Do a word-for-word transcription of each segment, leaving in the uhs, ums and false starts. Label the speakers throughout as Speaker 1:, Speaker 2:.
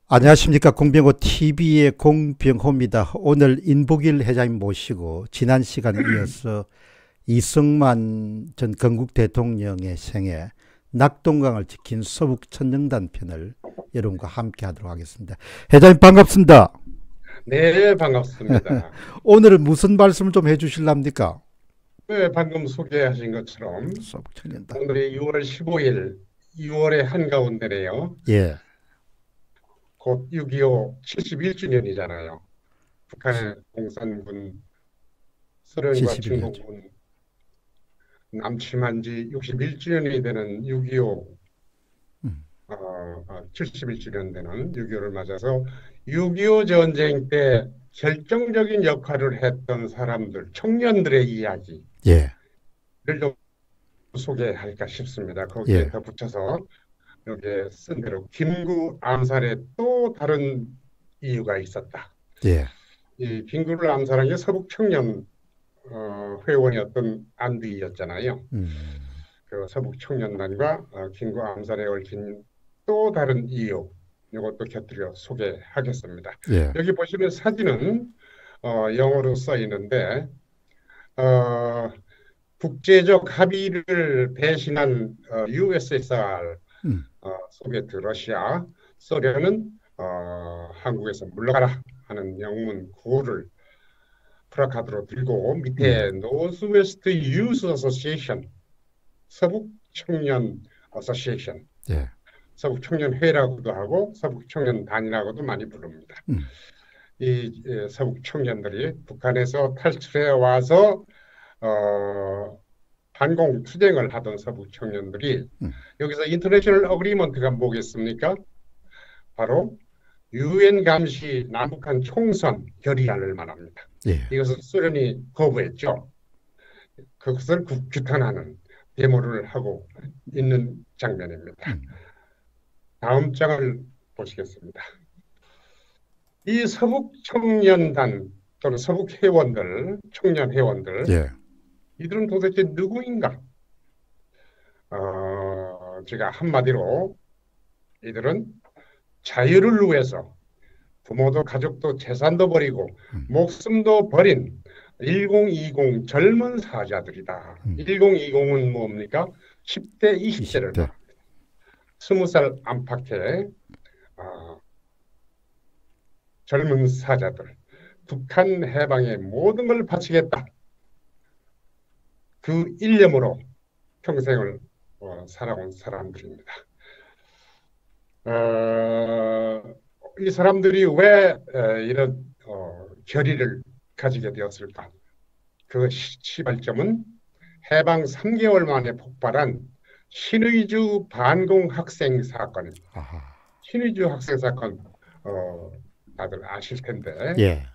Speaker 1: 안녕하십니까. 공병호 티비의 공병호입니다. 오늘 인복일 회장님 모시고 지난 시간에 이어서 이승만 전 건국 대통령의 생애 낙동강을 지킨 서북천정단 편을 여러분과 함께 하도록 하겠습니다. 회장님 반갑습니다.
Speaker 2: 네, 반갑습니다.
Speaker 1: 오늘은 무슨 말씀을 좀 해주실랍니까?
Speaker 2: 네, 방금 소개하신 것처럼
Speaker 1: 서북천년단.
Speaker 2: 오늘이 유월 십오일, 유월의 한가운데네요.
Speaker 1: 예.
Speaker 2: 곧 육이오 칠십일 주년이잖아요. 북한의 공산군, 소련과
Speaker 1: 칠십일 년째.
Speaker 2: 중공군 남침한 지 육십일 주년이 되는 육이오,
Speaker 1: 음.
Speaker 2: 어, 어, 칠십일 주년 되는 육이오를 맞아서 육이오 전쟁 때 결정적인 역할을 했던 사람들, 청년들의 이야기를
Speaker 1: 예.
Speaker 2: 좀 소개할까 싶습니다. 거기에
Speaker 1: 예.
Speaker 2: 덧붙여서 여기에 쓴 대로 김구 암살에 또 다른 이유가 있었다.
Speaker 1: 예.
Speaker 2: 이 김구를 암살한 게 서북 청년 어, 회원이었던 안두이였잖아요.
Speaker 1: 음.
Speaker 2: 그 서북 청년단과 어, 김구 암살에 얽힌 또 다른 이유, 이것도 곁들여 소개하겠습니다.
Speaker 1: 예.
Speaker 2: 여기 보시면 사진은 어, 영어로 써 있는데 어, 국제적 합의를 배신한 어, 유에스에스알,
Speaker 1: 음.
Speaker 2: 어, 소비에트 러시아, 소련은 어, 한국에서 물러가라 하는 영문 구호를 프라카드로 들고
Speaker 1: 음.
Speaker 2: 밑에 노스웨스트 유스 어소시에이션, 서북 청년 어소시에이션,
Speaker 1: 예.
Speaker 2: 서북 청년 회라고도 하고 서북 청년 단이라고도 많이 부릅니다.
Speaker 1: 음.
Speaker 2: 이 예, 서북 청년들이 북한에서 탈출해 와서 어, 반공 투쟁을 하던 서북 청년들이
Speaker 1: 음.
Speaker 2: 여기서 인터내셔널 어그리먼트가 뭐겠습니까? 바로 유엔 감시 남북한 총선 결의안을 말합니다.
Speaker 1: 예.
Speaker 2: 이것을 소련이 거부했죠. 그것을 구- 규탄하는 데모를 하고 있는 장면입니다.
Speaker 1: 음.
Speaker 2: 다음 장을 보시겠습니다. 이 서북 청년단 또는 서북 회원들, 청년 회원들,
Speaker 1: 예.
Speaker 2: 이들은 도대체 누구인가? 어, 제가 한마디로 이들은 자유를 위해서 부모도 가족도 재산도 버리고
Speaker 1: 음.
Speaker 2: 목숨도 버린 천이십 젊은 사자들이다.
Speaker 1: 음.
Speaker 2: 천이십은 뭡니까? 십 대, 이십 대를
Speaker 1: 이십 대.
Speaker 2: 말합니다. 스무 살 안팎의 어, 젊은 사자들. 북한 해방에 모든 걸 바치겠다. 그 일념으로 평생을 어, 살아온 사람들입니다. 어, 이 사람들이 왜 에, 이런 어, 결의를 가지게 되었을까? 그 시- 시발점은 해방 삼 개월 만에 폭발한 신의주 반공 학생 사건입니다.
Speaker 1: 아하.
Speaker 2: 신의주 학생 사건 어, 다들 아실 텐데
Speaker 1: 예.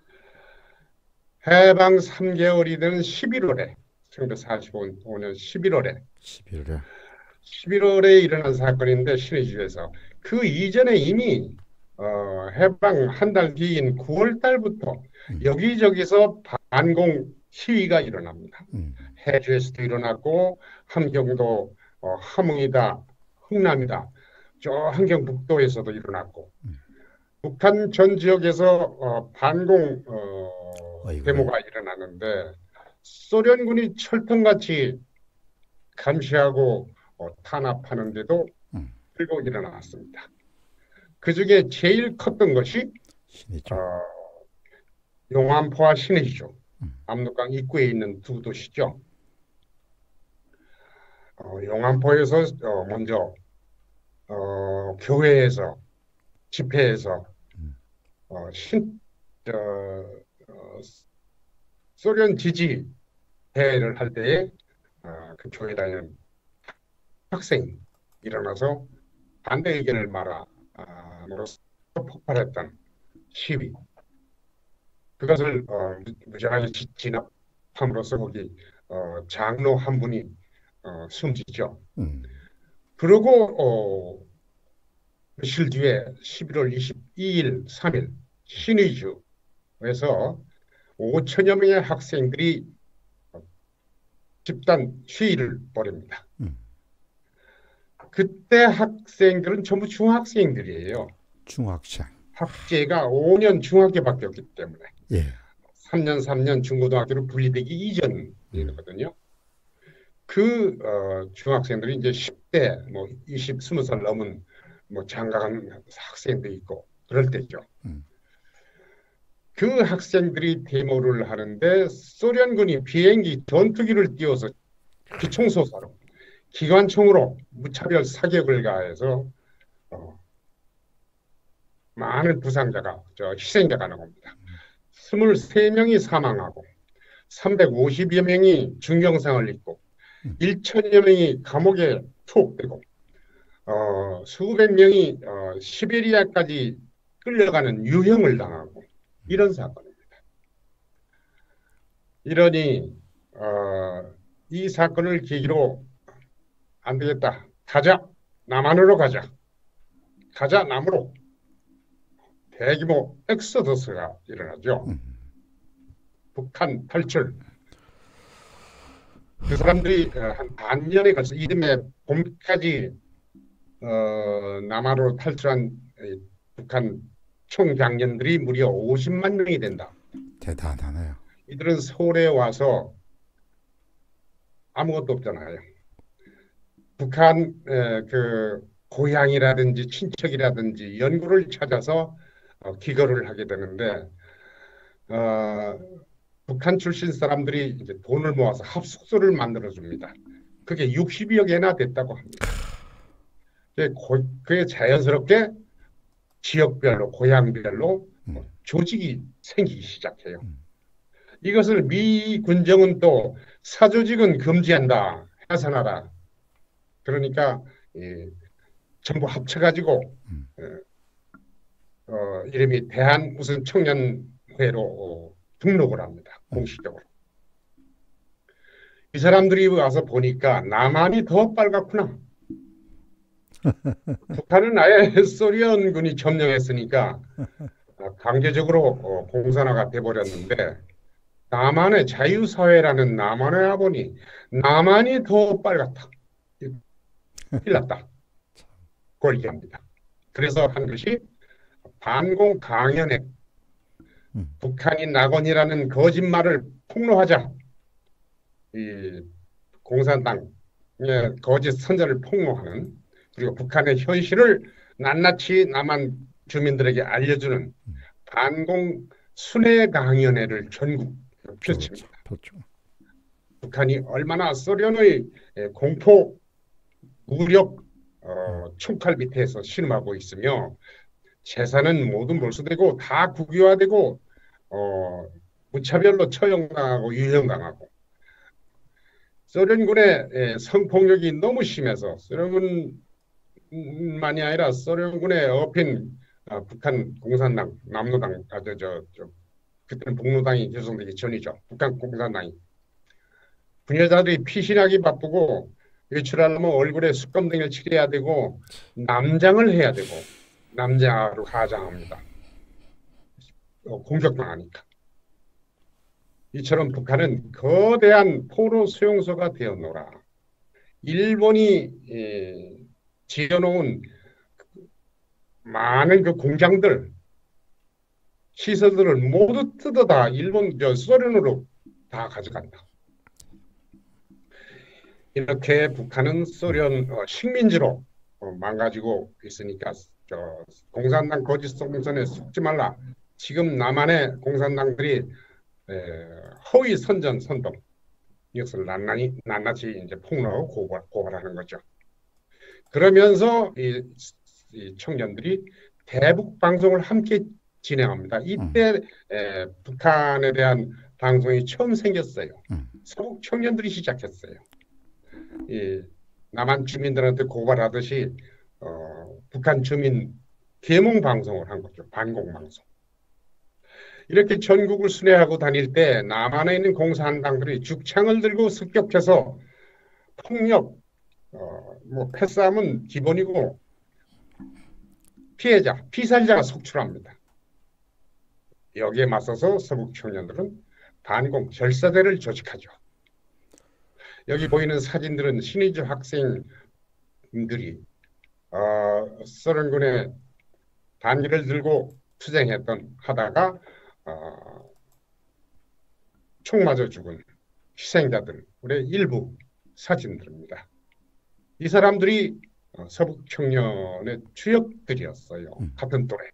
Speaker 2: 해방 삼 개월이 되는 십일월에 천구백사십오 년 십일월에
Speaker 1: 십일 월.
Speaker 2: 십일월에 일어난 사건인데 신의주에서 그 이전에 이미 어, 해방 한 달 뒤인 구월 달부터
Speaker 1: 음.
Speaker 2: 여기저기서 반공 시위가 일어납니다.
Speaker 1: 음.
Speaker 2: 해주에서도 일어났고 함경도 어, 함흥이다, 흥남이다, 저 함경북도에서도 일어났고
Speaker 1: 음.
Speaker 2: 북한 전 지역에서 어, 반공 어,
Speaker 1: 어이구.
Speaker 2: 데모가 일어나는데 소련군이 철통같이 감시하고 어, 탄압하는데도
Speaker 1: 음.
Speaker 2: 들고 일어났습니다. 그 중에 제일 컸던 것이 어,
Speaker 1: 신이죠.
Speaker 2: 용안포와 신의죠.
Speaker 1: 음.
Speaker 2: 압록강 입구에 있는 두 도시죠. 어, 용안포에서 어, 먼저 어, 교회에서 집회에서
Speaker 1: 음.
Speaker 2: 어, 신, 어, 어, 소련 지지 대회를 할 때에 어, 그 교회 다니는 학생이 일어나서 반대 의견을 말함으로써 폭발했던 시위. 그것을 어, 무장하게 진압함으로써 거기 어, 장로 한 분이 어, 숨지죠.
Speaker 1: 음.
Speaker 2: 그리고 어, 며칠 뒤에 십일월 이십이일, 삼일 신의주에서 오천여 명의 학생들이 집단 시위를 벌입니다.
Speaker 1: 음.
Speaker 2: 그때 학생들은 전부 중학생들이에요.
Speaker 1: 중학생.
Speaker 2: 학제가 오 년 중학교 바뀌었기 때문에
Speaker 1: 예.
Speaker 2: 삼 년 삼 년 중고등학교로 분리되기 이전이거든요. 그 어, 중학생들이 이제 십 대, 뭐 이십, 스무 살 넘은 뭐 장가간 학생도 있고 그럴 때죠.
Speaker 1: 음.
Speaker 2: 그 학생들이 데모를 하는데 소련군이 비행기 전투기를 띄워서 기총소사로 기관총으로 무차별 사격을 가해서 어, 많은 부상자가 저 희생자가 나옵니다. 스물세 명이 사망하고 삼백오십여 명이 중경상을 입고 천여 명이 감옥에 투옥되고 어, 수백 명이 어, 시베리아까지 끌려가는 유형을 당하고 이런 사건입니다. 이러니 어, 이 사건을 계기로 안 되겠다. 가자. 남한으로 가자. 가자 남으로. 대규모 엑소더스가 일어나죠.
Speaker 1: 음.
Speaker 2: 북한 탈출. 그 사람들이 한 반년에 걸쳐 이듬해 봄까지 어, 남한으로 탈출한 북한 총장년들이 무려 오십만 명이 된다.
Speaker 1: 대단하네요.
Speaker 2: 이들은 서울에 와서 아무것도 없잖아요. 북한 에, 그 고향이라든지 친척이라든지 연구를 찾아서 어, 기거를 하게 되는데 어, 북한 출신 사람들이 이제 돈을 모아서 합숙소를 만들어 줍니다. 그게 육십여 개나 됐다고 합니다. 그게 자연스럽게 지역별로 고향별로
Speaker 1: 음.
Speaker 2: 조직이 생기기 시작해요. 이것을 미 군정은 또 사조직은 금지한다, 해산하라. 그러니까 예, 전부 합쳐가지고
Speaker 1: 음.
Speaker 2: 어, 이름이 대한 무슨 청년회로 어, 등록을 합니다. 공식적으로. 이 사람들이 와서 보니까 남한이 더 빨갛구나. 북한은 아예 소련군이 점령했으니까 강제적으로 어, 공산화가 돼버렸는데 남한의 자유사회라는 남한에 와보니 남한이 더 빨갛다. 큰일 났다. 그걸 얘기합니다. 그래서 한 것이 반공 강연회.
Speaker 1: 음.
Speaker 2: 북한이 낙원이라는 거짓말을 폭로하자. 이 공산당의 거짓 선전을 폭로하는 그리고 북한의 현실을 낱낱이 남한 주민들에게 알려주는 반공 순회 강연회를 전국 펼칩니다.
Speaker 1: 그렇죠.
Speaker 2: 북한이 얼마나 소련의 공포 무력 어, 총칼 밑에서 신음하고 있으며 재산은 모두 몰수되고 다 국유화되고 어, 무차별로 처형당하고 유형당하고 소련군의 성폭력이 너무 심해서 소련군만이 아니라 소련군에 업힌 어, 북한 공산당, 남로당, 아, 저, 저, 저, 그때는 북로당이 결성되기 전이죠. 북한 공산당이. 분열자들이 피신하기 바쁘고 외출하려면 얼굴에 숯검댕이를 칠해야 되고 남장을 해야 되고 남자로 가장합니다. 어, 공격당하니까. 이처럼 북한은 거대한 포로 수용소가 되었노라. 일본이 예, 지어놓은 많은 그 공장들, 시설들을 모두 뜯어다 일본, 저 소련으로 다 가져간다. 이렇게 북한은 소련 어, 식민지로 어, 망가지고 있으니까 저 공산당 거짓 성선에 속지 말라. 지금 남한의 공산당들이 에, 허위 선전 선동 이것을 낱낱이, 낱낱이 이제 폭로하고 고발, 고발하는 거죠. 그러면서 이, 이 청년들이 대북 방송을 함께 진행합니다. 이때 에, 북한에 대한 방송이 처음 생겼어요. 서북 청년들이 시작했어요. 이 남한 주민들한테 고발하듯이 어, 북한 주민 계몽 방송을 한 거죠. 반공 방송. 이렇게 전국을 순회하고 다닐 때 남한에 있는 공산당들이 죽창을 들고 습격해서 폭력, 어, 뭐 패싸움은 기본이고 피해자, 피살자가 속출합니다. 여기에 맞서서 서북 청년들은 반공 절사대를 조직하죠. 여기 보이는 사진들은 신의주 학생들이 어, 소련군의 단기를 들고 투쟁했던 하다가 어, 총 맞아 죽은 희생자들의 일부 사진들입니다. 이 사람들이 어, 서북 청년의 주역들이었어요.
Speaker 1: 음.
Speaker 2: 같은 또래.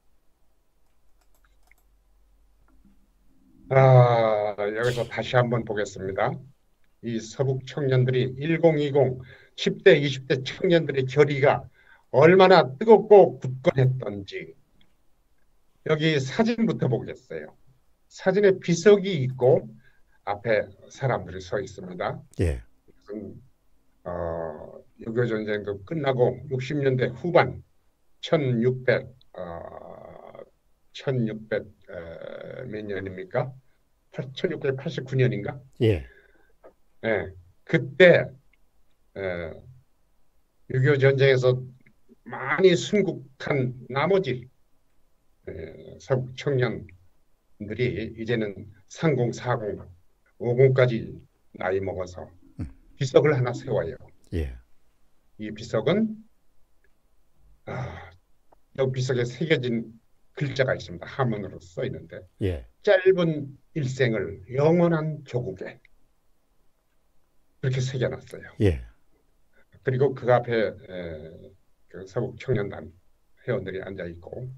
Speaker 2: 아, 여기서 다시 한번 보겠습니다. 이 서북 청년들이 천이십, 십 대, 이십 대 청년들의 결의가 얼마나 뜨겁고 굳건했던지 여기 사진부터 보겠어요. 사진에 비석이 있고 앞에 사람들이 서 있습니다.
Speaker 1: 예.
Speaker 2: 이것은 어, 육이오 전쟁도 끝나고 육십 년대 후반 천육백 어, 천육백 어, 몇 년입니까? 천육백팔십구 년인가?
Speaker 1: 예.
Speaker 2: 예, 그때 에, 육이오 전쟁에서 많이 순국한 나머지 에, 서북 청년들이 이제는 삼십, 사십, 오십까지 나이 먹어서 비석을 하나 세워요.
Speaker 1: 예.
Speaker 2: 이 비석은 아, 이 비석에 새겨진 글자가 있습니다. 한문으로 써 있는데
Speaker 1: 예.
Speaker 2: 짧은 일생을 영원한 조국에 그렇게 새겨놨어요.
Speaker 1: 예.
Speaker 2: 그리고 그 앞에 에, 그 서북 청년단 회원들이 앉아 있고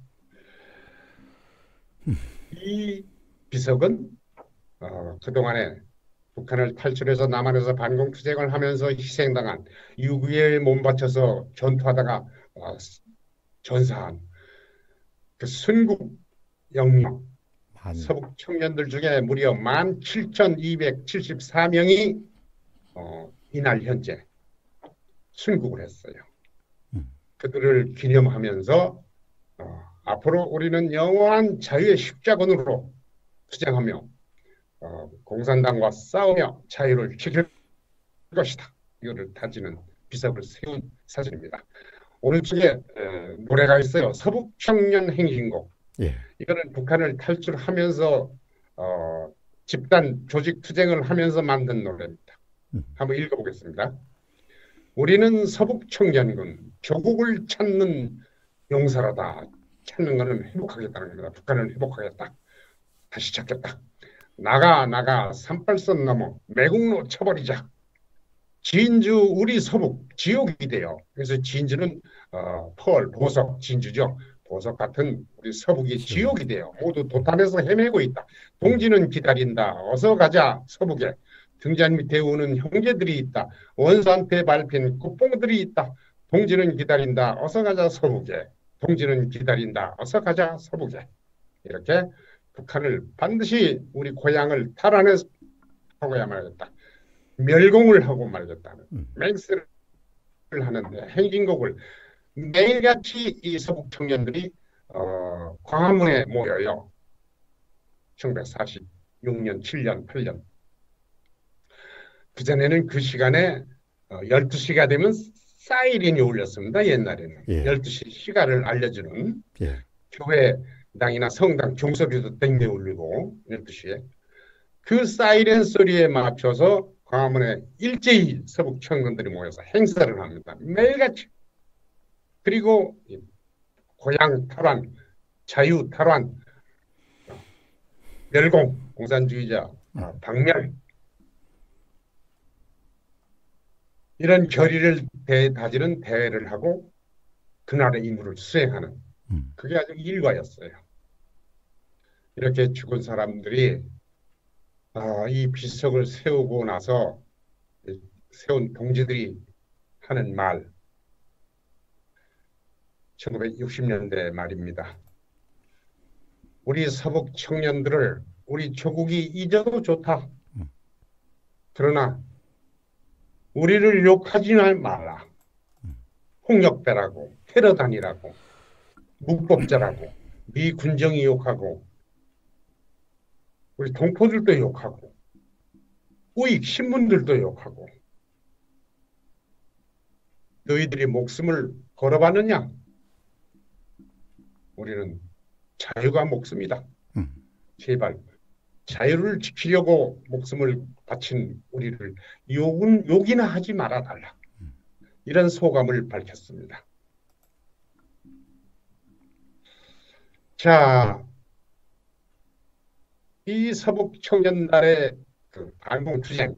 Speaker 2: 이 비석은 어, 그동안에 북한을 탈출해서 남한에서 반공투쟁을 하면서 희생당한 육이오에 몸바쳐서 전투하다가 어, 전사한 그 순국 영령
Speaker 1: 한,
Speaker 2: 서북 청년들 중에 무려 만 칠천이백칠십사 명이 어, 이날 현재 순국을 했어요.
Speaker 1: 음.
Speaker 2: 그들을 기념하면서 어, 앞으로 우리는 영원한 자유의 십자군으로 투쟁하며 어, 공산당과 싸우며 자유를 지킬 것이다. 이거를 다지는 비석을 세운 사진입니다. 오른쪽에 에, 노래가 있어요. 서북 청년 행진곡.
Speaker 1: 예.
Speaker 2: 이거는 북한을 탈출하면서 어, 집단 조직 투쟁을 하면서 만든 노래입니다.
Speaker 1: 음.
Speaker 2: 한번 읽어보겠습니다. 우리는 서북 청년군 조국을 찾는 용사라다. 찾는 것은 회복하겠다는 겁니다. 북한을 회복하겠다. 다시 찾겠다. 나가 나가 삼팔선 넘어 매국노 쳐버리자. 진주 우리 서북 지옥이 돼요. 그래서 진주는 어, 펄, 보석, 진주죠. 보석 같은 우리 서북이 지옥이 돼요. 모두 도탄에서 헤매고 있다. 동지는 기다린다. 어서 가자 서북에. 등잔 밑에 우는 형제들이 있다. 원산패 밟힌 국뽕들이 있다. 동지는 기다린다. 어서 가자 서북에. 동지는 기다린다. 어서 가자 서북에. 이렇게 북한을 반드시 우리 고향을 탈환해서 하고야 말겠다. 멸공을 하고 말겠다는
Speaker 1: 음.
Speaker 2: 맹세를 하는데 행진곡을 매일같이 이 서북 청년들이 어, 광화문에 모여요. 천구백사십육 년, 칠 년, 팔 년. 그전에는 그 시간에 어, 열두 시가 되면 사이렌이 울렸습니다. 옛날에는.
Speaker 1: 예.
Speaker 2: 열두 시 시간을 알려주는
Speaker 1: 예.
Speaker 2: 교회당이나 성당 종소리도 땡겨 울리고 열두 시에 그 사이렌 소리에 맞춰서 광화문에 일제히 서북 청년들이 모여서 행사를 합니다. 매일같이. 그리고 고향 탈환, 자유 탈환, 멸공, 공산주의자, 박멸 이런 결의를 다지는 대회를 하고 그날의 임무를 수행하는
Speaker 1: 음.
Speaker 2: 그게 아주 일과였어요. 이렇게 죽은 사람들이 아, 이 비석을 세우고 나서 세운 동지들이 하는 말 천구백육십 년대 말입니다. 우리 서북 청년들을 우리 조국이 잊어도 좋다. 그러나 우리를 욕하지는 말라. 홍역배라고 테러단이라고 무법자라고 미 군정이 욕하고 우리 동포들도 욕하고 우익 신문들도 욕하고 너희들이 목숨을 걸어봤느냐? 우리는 자유가 목숨이다.
Speaker 1: 음.
Speaker 2: 제발 자유를 지키려고 목숨을 바친 우리를 욕은, 욕이나 하지 말아달라. 이런 소감을 밝혔습니다. 자, 이 서북 청년단의 그 반공투쟁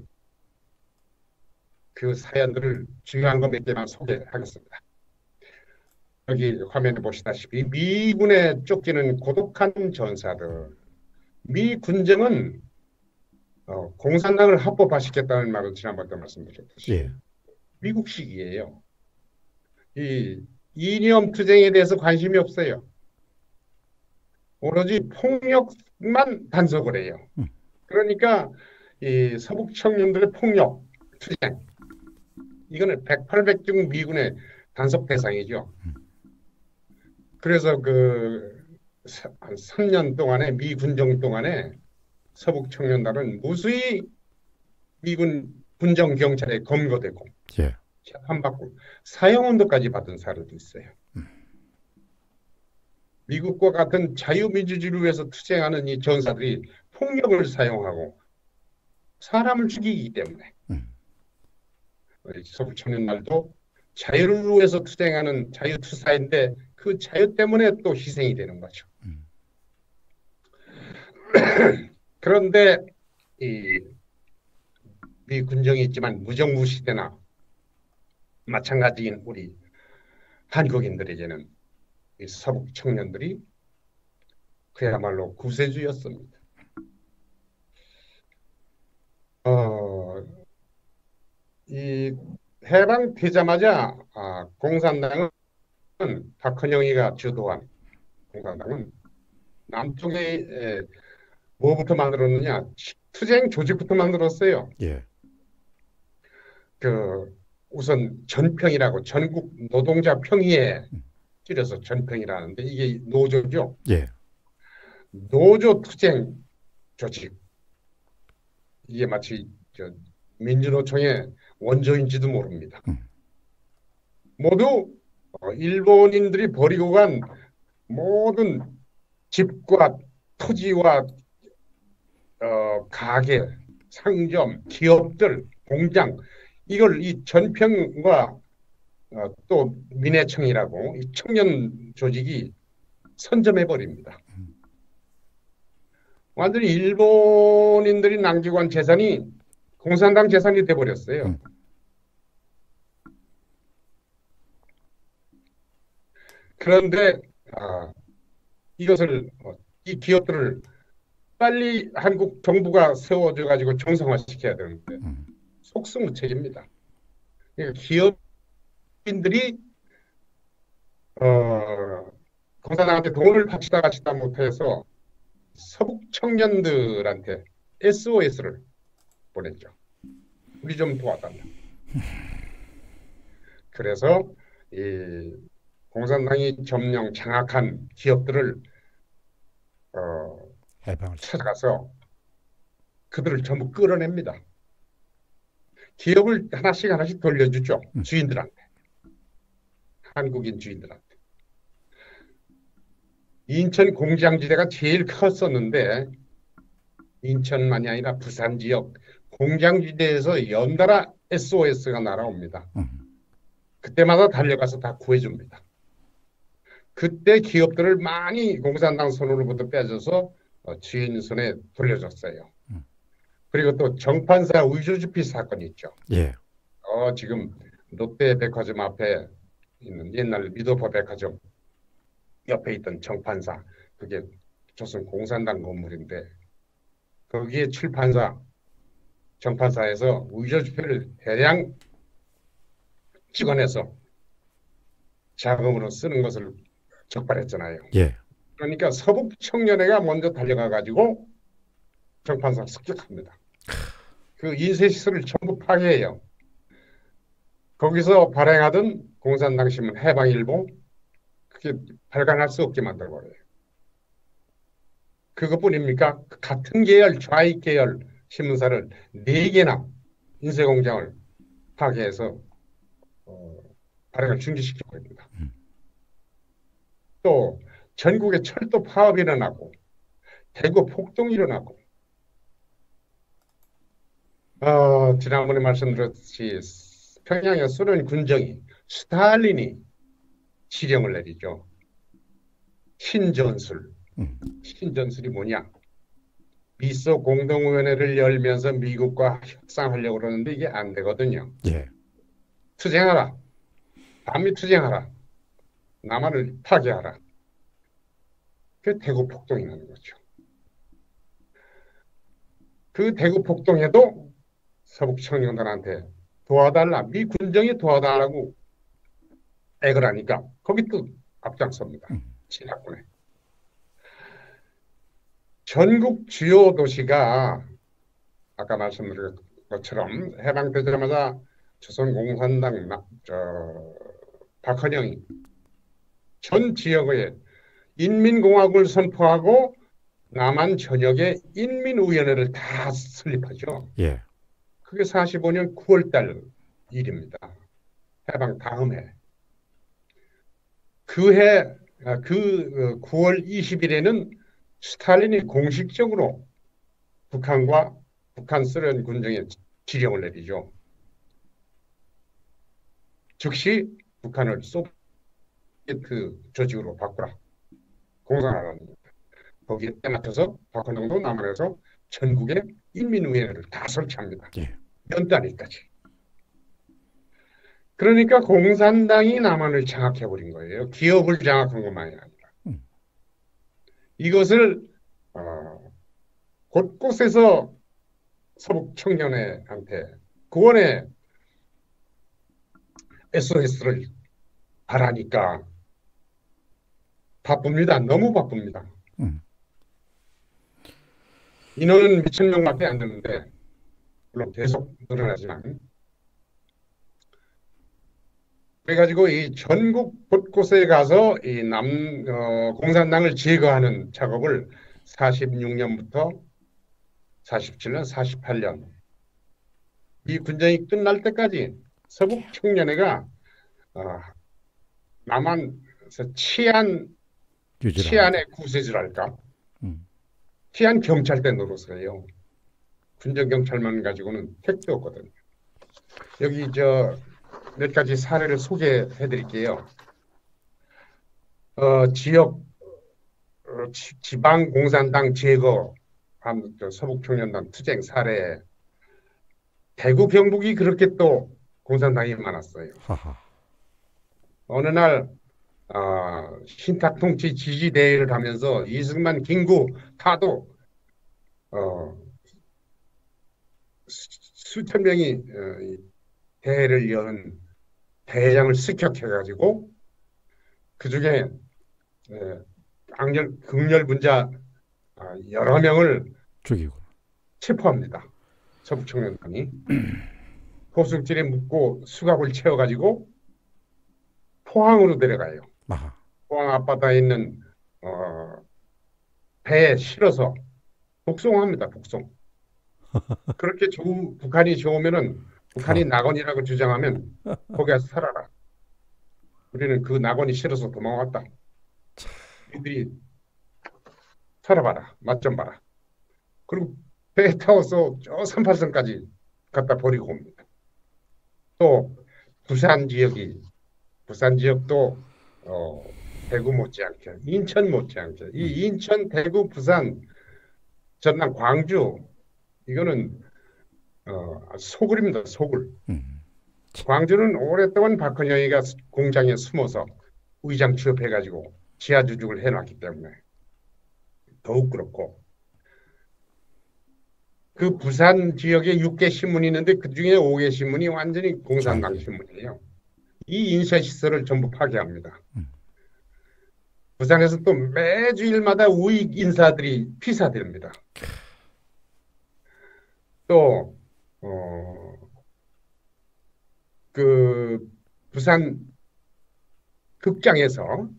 Speaker 2: 그 사연들을 중요한 거 몇 개만 소개하겠습니다. 여기 화면에 보시다시피 미군에 쫓기는 고독한 전사들. 미 군정은 어, 공산당을 합법화시켰다는 말을 지난번에 말씀드렸듯이
Speaker 1: 예.
Speaker 2: 미국식이에요. 이 이념 투쟁에 대해서 관심이 없어요. 오로지 폭력만 단속을 해요.
Speaker 1: 음.
Speaker 2: 그러니까 이 서북 청년들의 폭력 투쟁 이거는 백팔백중 미군의 단속 대상이죠. 그래서 그 한 삼 년 동안에 미 군정 동안에 서북 청년단은 무수히 미군 군정 경찰에 검거되고
Speaker 1: 예.
Speaker 2: 재판받고 사형언도까지 받은 사례도 있어요.
Speaker 1: 음.
Speaker 2: 미국과 같은 자유민주주의를 위해서 투쟁하는 이 전사들이 폭력을 사용하고 사람을 죽이기 때문에
Speaker 1: 음.
Speaker 2: 서북 청년단도 자유를 위해서 투쟁하는 자유투사인데 그 자유 때문에 또 희생이 되는 거죠.
Speaker 1: 음.
Speaker 2: 그런데 이 미 군정이 있지만 무정부시대나 마찬가지인 우리 한국인들에게는 이 서북 청년들이 그야말로 구세주였습니다. 어, 이 해방되자마자 아, 공산당은 박헌영이가 주도한 공산당은 남쪽에 에, 뭐부터 만들었느냐? 투쟁 조직부터 만들었어요.
Speaker 1: 예.
Speaker 2: 그 우선 전평이라고 전국 노동자 평의회 줄여서 전평이라는데 이게 노조죠.
Speaker 1: 예.
Speaker 2: 노조 투쟁 조직. 이게 마치 저 민주노총의 원조인지도 모릅니다.
Speaker 1: 음.
Speaker 2: 모두 어, 일본인들이 버리고 간 모든 집과 토지와 어, 가게, 상점, 기업들, 공장 이걸 이 전평과 어, 또 민해청이라고 이 청년 조직이 선점해 버립니다. 완전히 일본인들이 남기고 간 재산이 공산당 재산이 돼 버렸어요.
Speaker 1: 음.
Speaker 2: 그런데 아, 이것을 어, 이 기업들을 빨리 한국 정부가 세워줘 가지고 정상화시켜야 되는데
Speaker 1: 음.
Speaker 2: 속수무책입니다. 그러니까 기업인들이 어, 공산당한테 돈을 바치다 바치다 못해서 서북 청년들한테 에스오에스를 보냈죠. 우리 좀 도와달라. 그래서 이 공산당이 점령 장악한 기업들을 어,
Speaker 1: 해방을
Speaker 2: 찾아가서 그들을 전부 끌어냅니다. 기업을 하나씩 하나씩 돌려주죠.
Speaker 1: 음.
Speaker 2: 주인들한테. 한국인 주인들한테. 인천 공장지대가 제일 컸었는데 인천만이 아니라 부산 지역 공장지대에서 연달아 에스오에스가 날아옵니다.
Speaker 1: 음.
Speaker 2: 그때마다 달려가서 다 구해줍니다. 그때 기업들을 많이 공산당 손으로부터 빼줘서 어, 주인 손에 돌려줬어요.
Speaker 1: 음.
Speaker 2: 그리고 또 정판사 의료주피 사건이 있죠.
Speaker 1: 예.
Speaker 2: 어, 지금 롯데백화점 앞에 있는 옛날 미도퍼 백화점 옆에 있던 정판사, 그게 조선 공산당 건물인데 거기에 출판사, 정판사에서 의료주표를 대량 찍어내서 자금으로 쓰는 것을 적발했잖아요.
Speaker 1: 예.
Speaker 2: 그러니까 서북 청년회가 먼저 달려가 가지고 정판사 습격합니다. 그 인쇄시설을 전부 파괴해요. 거기서 발행하던 공산당 신문 해방일보 그게 발간할 수 없게 만들어버려요. 그것뿐입니까? 같은 계열, 좌익 계열 신문사를 네 개나 인쇄공장을 파괴해서 어, 발행을 중지시키고 있습니다.
Speaker 1: 음.
Speaker 2: 또 전국에 철도 파업이 일어나고 대구 폭동이 일어나고 어, 지난번에 말씀드렸듯이 평양의 소련 군정이 스탈린이 지령을 내리죠. 신전술.
Speaker 1: 음.
Speaker 2: 신전술이 뭐냐? 미소 공동위원회를 열면서 미국과 협상하려고 그러는데 이게 안 되거든요.
Speaker 1: 예.
Speaker 2: 투쟁하라. 반미 투쟁하라. 남한을 파괴하라. 그 대구 폭동이 나는 거죠. 그 대구 폭동에도 서북 청년단한테 도와달라. 미 군정이 도와달라고 애걸 하니까 거기 또 앞장섭니다.
Speaker 1: 음.
Speaker 2: 진학군에. 전국 주요 도시가 아까 말씀드린 것처럼 해방되자마자 조선공산당 나, 저, 박헌영이 전 지역에 인민공화국을 선포하고 남한 전역에 인민위원회를 다 설립하죠.
Speaker 1: 예.
Speaker 2: 그게 사십오 년 구월 달 일입니다. 해방 다음 해. 그 해, 그 구월 이십 일에는 스탈린이 공식적으로 북한과 북한 소련 군정에 지령을 내리죠. 즉시 북한을 소비에트 조직으로 바꾸라. 공산화라는 거기에 때맞춰서 박헌영도 남한에서 전국에 인민위원회를 다 설치합니다.
Speaker 1: 예.
Speaker 2: 연단위까지. 그러니까 공산당이 남한을 장악해버린 거예요. 기업을 장악한 것만이 아니라.
Speaker 1: 음.
Speaker 2: 이것을 어, 곳곳에서 서북 청년회한테 구원의 에스오에스를 바라니까 바쁩니다. 너무 바쁩니다.
Speaker 1: 음.
Speaker 2: 인원은 몇천 명밖에 안 되는데 물론 계속 늘어나지만 그래가지고 이 전국 곳곳에 가서 이 남 어, 공산당을 제거하는 작업을 사십육 년부터 사십칠 년, 사십팔 년 이 군정이 끝날 때까지 서북 청년회가 어, 남한에서 치안 치안의 구세주랄까?
Speaker 1: 음.
Speaker 2: 치안 경찰대 노릇을 해요. 군정 경찰만 가지고는 택도 없거든요. 여기 저 몇 가지 사례를 소개해 드릴게요. 어, 지역 어, 지, 지방 공산당 제거한 서북청년단 투쟁 사례. 대구 경북이 그렇게 또 공산당이 많았어요.
Speaker 1: 하하.
Speaker 2: 어느 날 어, 신탁통치 지지대회를 하면서 이승만, 김구, 타도 어, 수, 수천 명이 어, 대회를 여는 대회장을 습격해가지고 그 중에 강렬, 극렬분자 여러 명을
Speaker 1: 죽이고
Speaker 2: 체포합니다. 서북청년단이 포승줄에 묶고 수갑을 채워가지고 포항으로 내려가요.
Speaker 1: 아하.
Speaker 2: 포항 앞바다에 있는 어, 배에 실어서 북송합니다. 북송. 그렇게 좋은 북한이 좋으면은 북한이 낙원이라고 주장하면 거기 가서 살아라. 우리는 그 낙원이 싫어서 도망왔다. 이들이 살아봐라. 맛 좀 봐라. 그리고 배에 타고서 저 삼팔선까지 갖다 버리고 옵니다. 또 부산 지역이 부산 지역도 어, 대구 못지않게 인천 못지않게 이 인천, 대구, 부산, 전남, 광주 이거는 어, 소굴입니다. 소굴.
Speaker 1: 음.
Speaker 2: 광주는 오랫동안 박헌영이가 공장에 숨어서 의장 취업해가지고 지하주죽을 해놨기 때문에 더욱 그렇고 그 부산 지역에 육 개 신문이 있는데 그중에 오 개 신문이 완전히 공산당 신문이에요. 이 인쇄시설을 전부 파괴합니다.
Speaker 1: 음.
Speaker 2: 부산에서 또 매주일마다 우익 인사들이 피사됩니다. 또 어, 그 부산 극장에서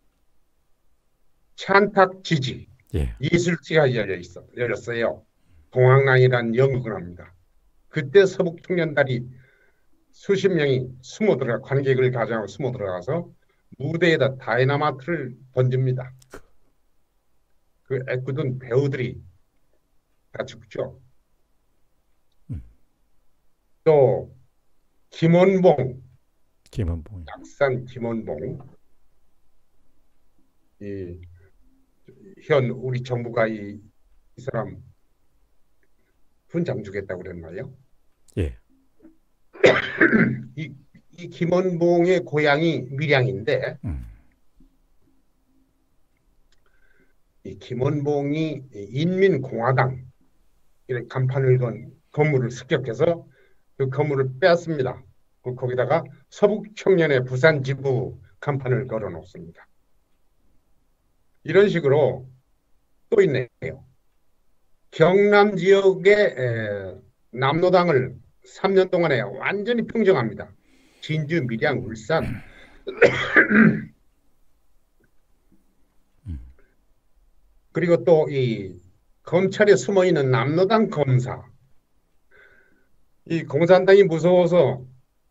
Speaker 2: 찬탁 지지
Speaker 1: 예.
Speaker 2: 예술지가 열려 있어 열렸어요. 동학랑이라는 연극을 합니다. 그때 서북 청년단이 수십 명이 숨어 들어가 관객을 가져가고 숨어 들어가서 무대에다 다이나마트를 던집니다. 그 애꿎은 배우들이 다 죽죠.
Speaker 1: 음.
Speaker 2: 또 김원봉,
Speaker 1: 김원봉.
Speaker 2: 낙산 김원봉 이 현 우리 정부가 이, 이 사람 훈장 주겠다고 그랬나요?
Speaker 1: 예.
Speaker 2: 이, 이 김원봉의 고향이 밀양인데
Speaker 1: 음.
Speaker 2: 이 김원봉이 인민공화당 이렇게 간판을 건 건물을 습격해서 그 건물을 빼앗습니다. 거기다가 서북청년의 부산 지부 간판을 걸어 놓습니다. 이런 식으로 또 있네요. 경남 지역의 남로당을 삼 년 동안에 완전히 평정합니다. 진주, 밀양, 울산. 그리고 또 이 검찰에 숨어있는 남로당 검사. 이 공산당이 무서워서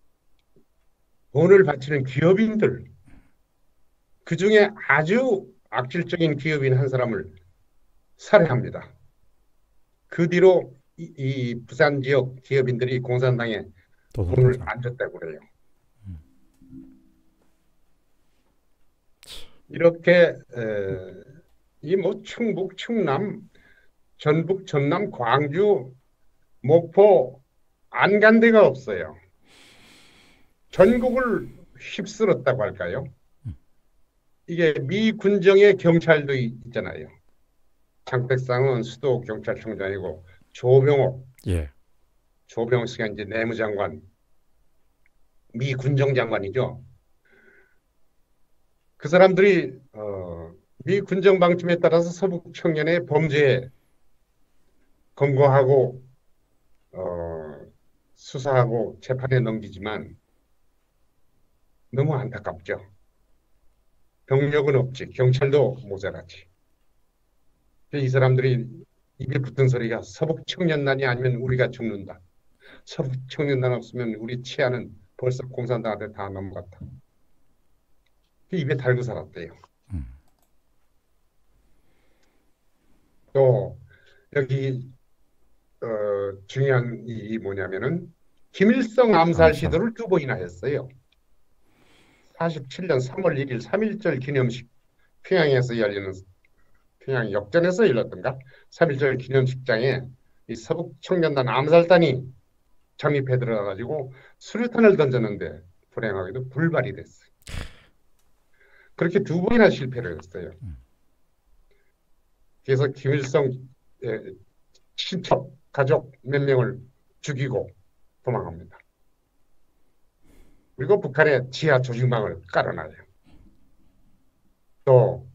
Speaker 2: 돈을 바치는 기업인들. 그중에 아주 악질적인 기업인 한 사람을 살해합니다. 그 뒤로 이, 이 부산 지역 기업인들이 공산당에 돈을 안 줬다고 그래요. 음. 이렇게 이 뭐 충북, 충남, 전북, 전남, 광주, 목포 안 간 데가 없어요. 전국을 휩쓸었다고 할까요? 이게 미 군정의 경찰도 있잖아요. 장백상은 수도 경찰청장이고 조병옥, 예. 조병옥 씨가 이제 내무장관, 미 군정 장관이죠. 그 사람들이 어, 미 군정 방침에 따라서 서북 청년의 범죄에 검거하고 어, 수사하고 재판에 넘기지만 너무 안타깝죠. 병력은 없지, 경찰도 모자라지. 이 사람들이 입에 붙은 소리가 서북 청년단이 아니면 우리가 죽는다. 서북 청년단 없으면 우리 치안은 벌써 공산당한테 다 넘어갔다. 입에 달고 살았대요. 음. 또 여기 어, 중요한 이 뭐냐면은 김일성 암살 시도를 두 번이나 했어요. 사십칠 년 삼월 일일 삼일절 기념식 평양에서 열리는 평양 역전에서 열렸던가 삼일절 기념식장에 이 서북 청년단 암살단이 잠입해 들어가가지고 수류탄을 던졌는데 불행하게도 불발이 됐어요. 그렇게 두 번이나 실패를 했어요. 그래서 김일성 친척 가족 몇 명을 죽이고 도망갑니다. 그리고 북한에 지하 조직망을 깔아놔요. 또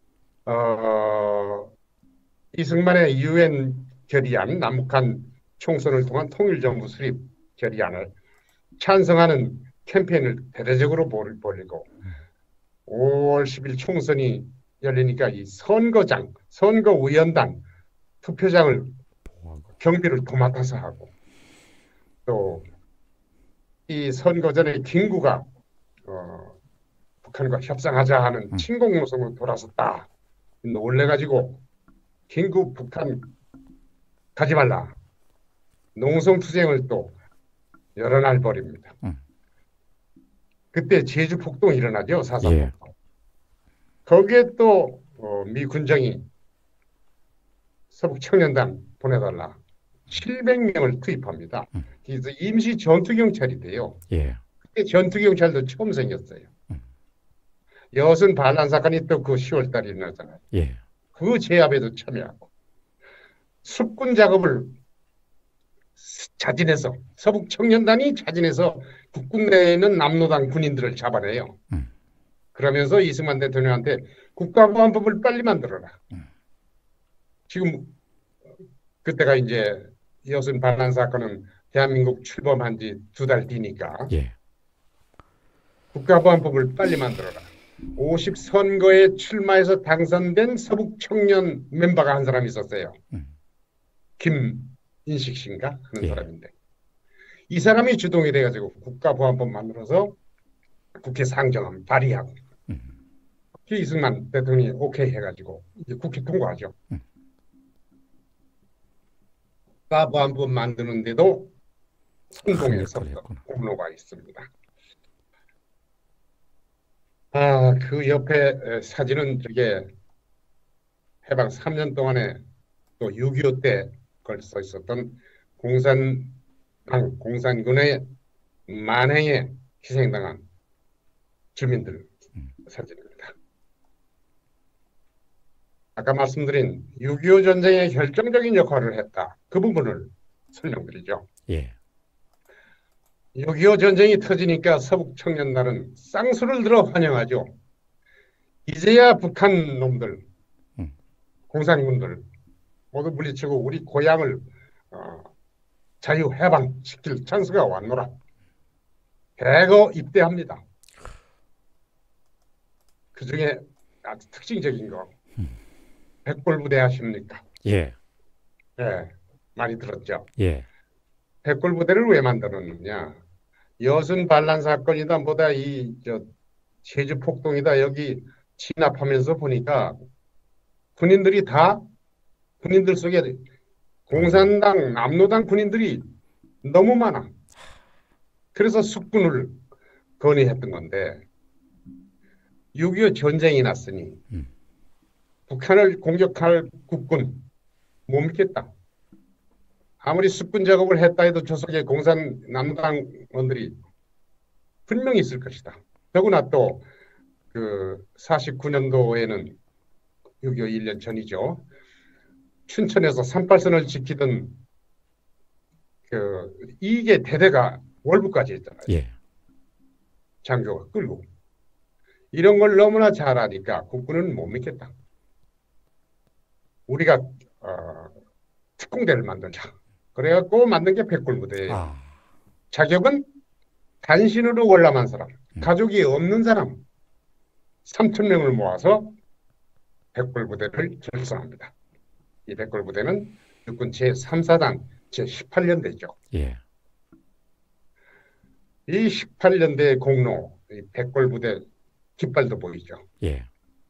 Speaker 2: 어, 이승만의 유엔 결의안, 남북한 총선을 통한 통일정부 수립 결의안을 찬성하는 캠페인을 대대적으로 벌이고 오월 십일 총선이 열리니까 이 선거장, 선거위원단, 투표장을 경비를 도맡아서 하고 또 이 선거 전에 김구가 어, 북한과 협상하자 하는 음. 친공 노선으로 돌아섰다. 놀래가지고 김구 북한 가지 말라. 농성투쟁을 또 여러 날 벌입니다. 음. 그때 제주 폭동이 일어나죠. 사삼 예. 폭동. 거기에 또 어, 미 군정이 서북 청년단 보내달라. 칠백 명을 투입합니다. 음. 그래서 임시 전투경찰이 돼요. 예. 그때 전투경찰도 처음 생겼어요. 음. 여순 반란 사건이 또 그 시월 달에 일어나잖아요. 예. 그 제압에도 참여하고 숙군 작업을 자진해서 서북 청년단이 자진해서 국군 내에 있는 남로당 군인들을 잡아내요. 음. 그러면서 이승만 대통령한테 국가보안법을 빨리 만들어라. 음. 지금 그때가 이제 여순 반란 사건은 대한민국 출범한 지 두 달 뒤니까 예. 국가보안법을 빨리 만들어라. 오십 선거에 출마해서 당선된 서북 청년 멤버가 한 사람이 있었어요. 음. 김인식 씨인가 하는 예. 사람인데 이 사람이 주동이 돼가지고 국가보안법 만들어서 국회 상정하면 발의하고 음. 이승만 대통령이 오케이 해가지고 이제 국회 통과하죠. 음. 국가보안법 만드는데도 성공해서 공로가 있습니다. 아, 그 옆에 에, 사진은 저게 해방 삼 년 동안에 또 육이오 때 걸쳐 있었던 공산당, 공산군의 만행에 희생당한 주민들 사진입니다. 아까 말씀드린 육이오 전쟁에 결정적인 역할을 했다. 그 부분을 설명드리죠.
Speaker 1: 예.
Speaker 2: 육이오 전쟁이 터지니까 서북 청년단은 쌍수를 들어 환영하죠. 이제야 북한 놈들,
Speaker 1: 음.
Speaker 2: 공산군들 모두 물리치고 우리 고향을 어, 자유해방시킬 찬스가 왔노라. 대거 입대합니다. 그 중에 아주 특징적인 거 백골부대 아십니까?
Speaker 1: 예.
Speaker 2: 예, 많이 들었죠.
Speaker 1: 예.
Speaker 2: 백골부대를 왜 만들었느냐? 여순 반란 사건이다 뭐다 이 저 제주 폭동이다 여기 진압하면서 보니까 군인들이 다 군인들 속에 공산당, 남노당 군인들이 너무 많아. 그래서 숙군을 건의했던 건데 육이오 전쟁이 났으니
Speaker 1: 음.
Speaker 2: 북한을 공격할 국군 못 믿겠다. 아무리 숙군 작업을 했다 해도 저 속에 공산 남당원들이 분명히 있을 것이다. 더구나 또 그 사십구 년도에는 육이오 일 년 전이죠. 춘천에서 삼팔선을 지키던 그 이계 대대가 월북까지 했잖아요.
Speaker 1: 예.
Speaker 2: 장교가 끌고. 이런 걸 너무나 잘 아니까 국군은 못 믿겠다. 우리가 어, 특공대를 만들자. 그래갖고 만든 게 백골부대예요.
Speaker 1: 아.
Speaker 2: 자격은 단신으로 월남한 사람,
Speaker 1: 음.
Speaker 2: 가족이 없는 사람 삼천 명을 모아서 백골부대를 결성합니다. 이 백골부대는 육군 제삼 사단 제십팔 년대죠.
Speaker 1: 예.
Speaker 2: 이 십팔 년대의 공로, 이 백골부대 깃발도 보이죠.
Speaker 1: 예.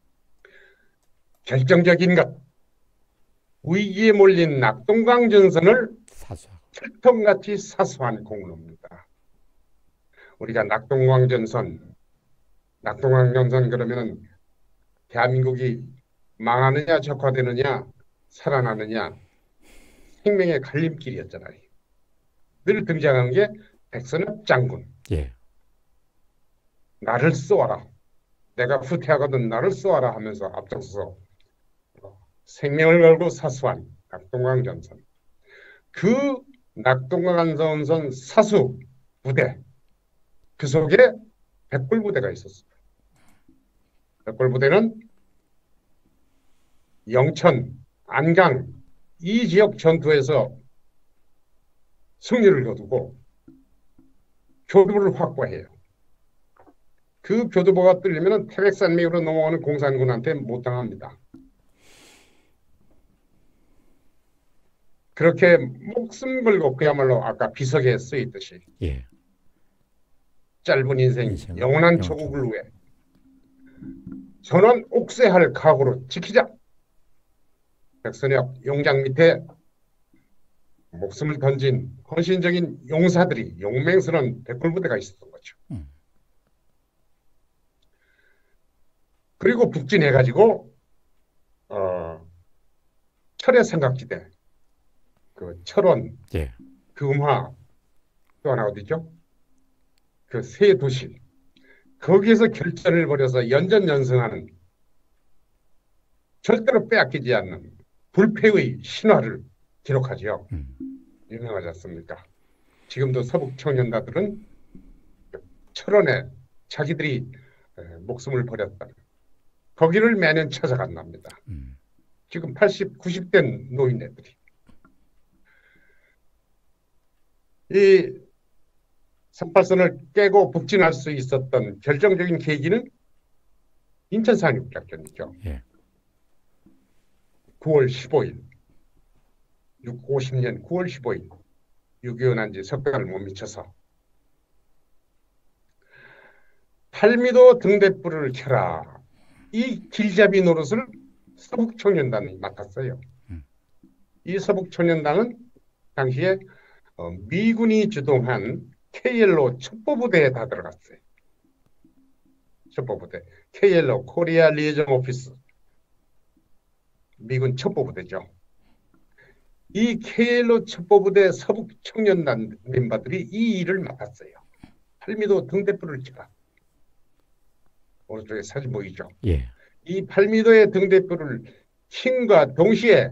Speaker 2: 결정적인 것, 위기에 몰린 낙동강 전선을
Speaker 1: 사수하고.
Speaker 2: 철통같이 사수한 공로입니다. 우리가 낙동강 전선, 낙동강 전선 그러면은 대한민국이 망하느냐 적화되느냐 살아나느냐 생명의 갈림길이었잖아요. 늘 등장한 게 백선엽 장군.
Speaker 1: 예.
Speaker 2: 나를 쏘아라. 내가 후퇴하거든 나를 쏘아라 하면서 앞장서서 생명을 걸고 사수한 낙동강 전선. 그 낙동강 전선 사수 부대 그 속에 백골부대가 있었습니다. 백골부대는 영천, 안강 이 지역 전투에서 승리를 거두고 교두보를 확보해요. 그 교두보가 뚫리면 태백산맥으로 넘어가는 공산군한테 못 당합니다. 그렇게 목숨 걸고 그야말로 아까 비석에 쓰였듯이
Speaker 1: 예.
Speaker 2: 짧은 인생,
Speaker 1: 인생,
Speaker 2: 영원한
Speaker 1: 영원
Speaker 2: 조국을 위해 전원 옥새할 각오로 지키자. 백선엽 용장 밑에 목숨을 던진 헌신적인 용사들이 용맹스러운 백골부대가 있었던 거죠.
Speaker 1: 음.
Speaker 2: 그리고 북진해가지고 어, 철의 삼각지대, 그 철원,
Speaker 1: 예.
Speaker 2: 금화, 또 하나 어디죠? 그 세 도시 거기에서 결전을 벌여서 연전연승하는 절대로 빼앗기지 않는 불패의 신화를 기록하지요.
Speaker 1: 음.
Speaker 2: 유명하지 않습니까? 지금도 서북 청년다들은 철원에 자기들이 목숨을 버렸다. 거기를 매년 찾아간답니다.
Speaker 1: 음.
Speaker 2: 지금 팔십, 구십 된 노인네들이. 이 삼팔선을 깨고 북진할 수 있었던 결정적인 계기는 인천 상륙작전이죠.
Speaker 1: 예.
Speaker 2: 구월 십오일, 오십 년 구월 십오일, 육이오 난 지 석 달을 못 미쳐서 팔미도 등대불을 켜라. 이 길잡이 노릇을 서북청년단이 맡았어요.
Speaker 1: 음.
Speaker 2: 이 서북청년단은 당시에 어, 미군이 주동한 케이엘오 첩보부대에 다 들어갔어요. 첩보부대, 케이엘오 코리아 리에이전 오피스, 미군 첩보부대죠. 이 케이엘오 첩보부대 서북 청년단 멤버들이 이 일을 맡았어요. 팔미도 등대불을 치라. 오른쪽에 사진 보이죠?
Speaker 1: 예.
Speaker 2: 이 팔미도의 등대불을 킴과 동시에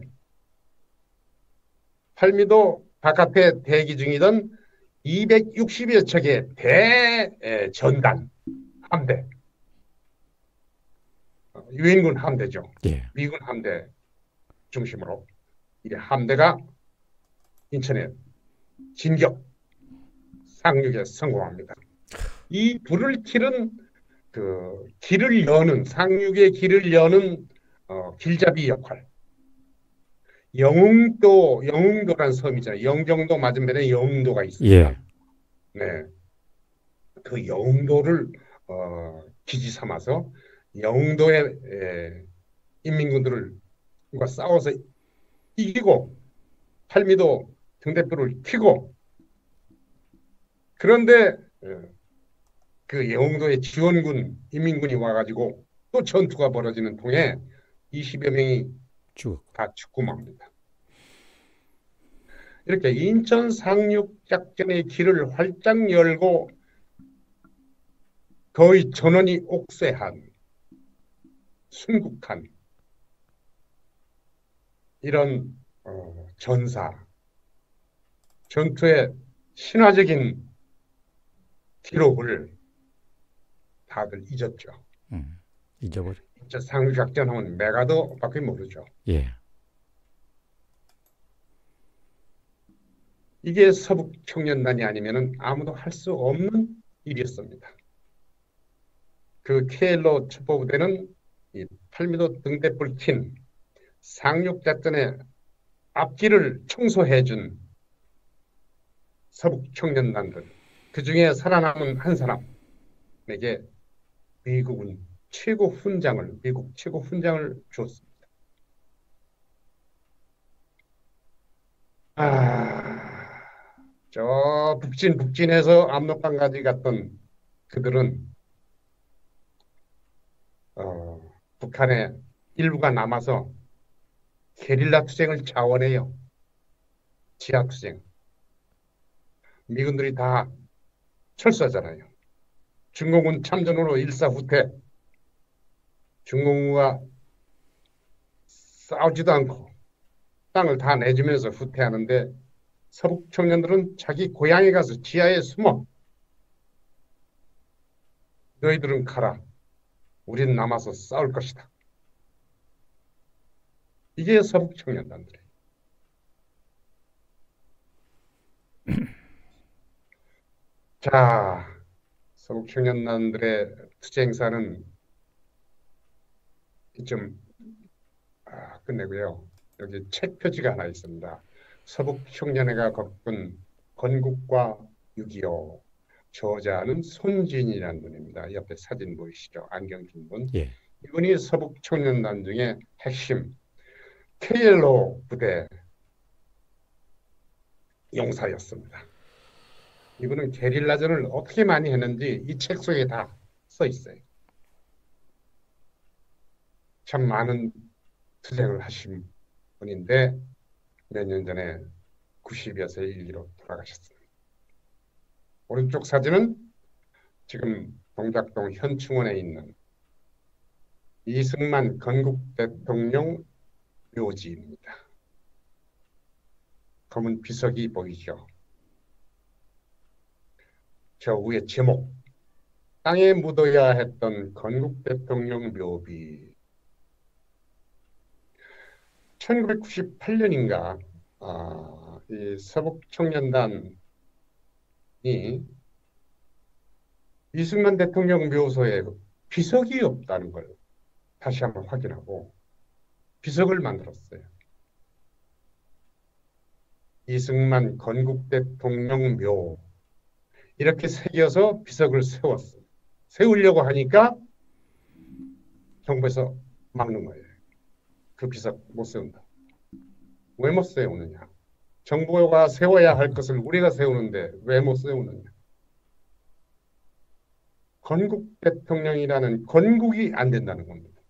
Speaker 2: 팔미도 바깥에 대기 중이던 이백육십여 척의 대전단 함대, 유엔군 함대죠.
Speaker 1: 예.
Speaker 2: 미군 함대 중심으로 이 함대가 인천에 진격 상륙에 성공합니다. 이 불을 켜는 그 길을 여는 상륙의 길을 여는 어, 길잡이 역할. 영흥도 영흥도란 섬이잖아요. 영종도 맞은편에 영흥도가 있습니다.
Speaker 1: 예.
Speaker 2: 네, 그 영흥도를 어, 기지 삼아서 영흥도의 에, 인민군들을 싸워서 이기고 팔미도 등대불을 켜고, 그런데 그 영흥도의 지원군 인민군이 와가지고 또 전투가 벌어지는 통에 이십여 명이
Speaker 1: 쭉.
Speaker 2: 다 죽고맙니다. 이렇게 인천 상륙 작전의 길을 활짝 열고 거의 전원이 옥쇄한 순국한 이런 어, 전사, 전투의 신화적인 기록을 다들 잊었죠.
Speaker 1: 음, 잊어버려.
Speaker 2: 진짜 상륙작전 하면 메가더 밖에 모르죠.
Speaker 1: 예.
Speaker 2: 이게 서북 청년단이 아니면 아무도 할 수 없는 일이었습니다. 그 케일로 첩보부대는 이 팔미도 등대불 킨 상륙작전의 앞길을 청소해준 서북 청년단들, 그 중에 살아남은 한 사람에게 미국은 최고 훈장을, 미국 최고 훈장을 줬습니다. 아, 저 북진 북진에서 압록강까지 갔던 그들은 어, 북한의 일부가 남아서 게릴라 투쟁을 자원해요. 지하 투쟁. 미군들이 다 철수하잖아요. 중공군 참전으로 일사후퇴. 중공군가 싸우지도 않고 땅을 다 내주면서 후퇴하는데 서북 청년들은 자기 고향에 가서 지하에 숨어 너희들은 가라. 우린 남아서 싸울 것이다. 이게 서북 청년단들이에요. 자, 서북 청년단들의 투쟁사는 좀 아, 끝내고요. 여기 책 표지가 하나 있습니다. 서북 청년회가 겪은 건국과 육이오. 저자는 손진이라는 분입니다. 옆에 사진 보이시죠? 안경 낀 분.
Speaker 1: 예.
Speaker 2: 이분이 서북 청년단 중에 핵심 케이엘오 부대 용사였습니다. 이분은 게릴라전을 어떻게 많이 했는지 이 책 속에 다 써 있어요. 참 많은 투쟁을 하신 분인데 몇 년 전에 구십여 세 일기로 돌아가셨습니다. 오른쪽 사진은 지금 동작동 현충원에 있는 이승만 건국 대통령 묘지입니다. 검은 비석이 보이죠? 저 위에 제목, 땅에 묻어야 했던 건국 대통령 묘비. 천구백구십팔 년인가 아, 이 서북 청년단이 이승만 대통령 묘소에 비석이 없다는 걸 다시 한번 확인하고 비석을 만들었어요. 이승만 건국 대통령 묘 이렇게 새겨서 비석을 세웠어요. 세우려고 하니까 정부에서 막는 거예요. 그 비석 못 세운다. 왜 못 세우느냐? 정부가 세워야 할 것을 우리가 세우는데 왜 못 세우느냐? 건국 대통령이라는 건국이 안 된다는 겁니다.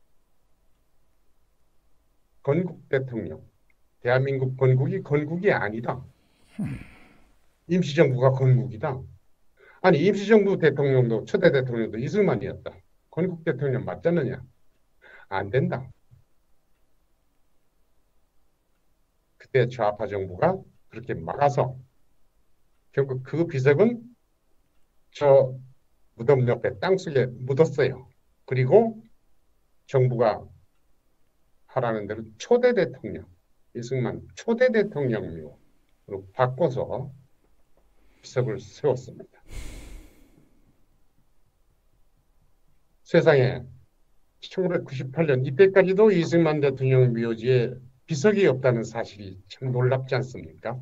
Speaker 2: 건국 대통령. 대한민국 건국이 건국이 아니다. 임시정부가 건국이다. 아니 임시정부 대통령도 초대 대통령도 이승만이었다. 건국 대통령 맞잖느냐? 안 된다. 그때 좌파 정부가 그렇게 막아서 결국 그 비석은 저 무덤 옆에 땅속에 묻었어요. 그리고 정부가 하라는 대로 초대 대통령, 이승만 초대 대통령으로 바꿔서 비석을 세웠습니다. 세상에 천구백구십팔 년 이때까지도 이승만 대통령 묘지에 비석이 없다는 사실이 참 놀랍지 않습니까?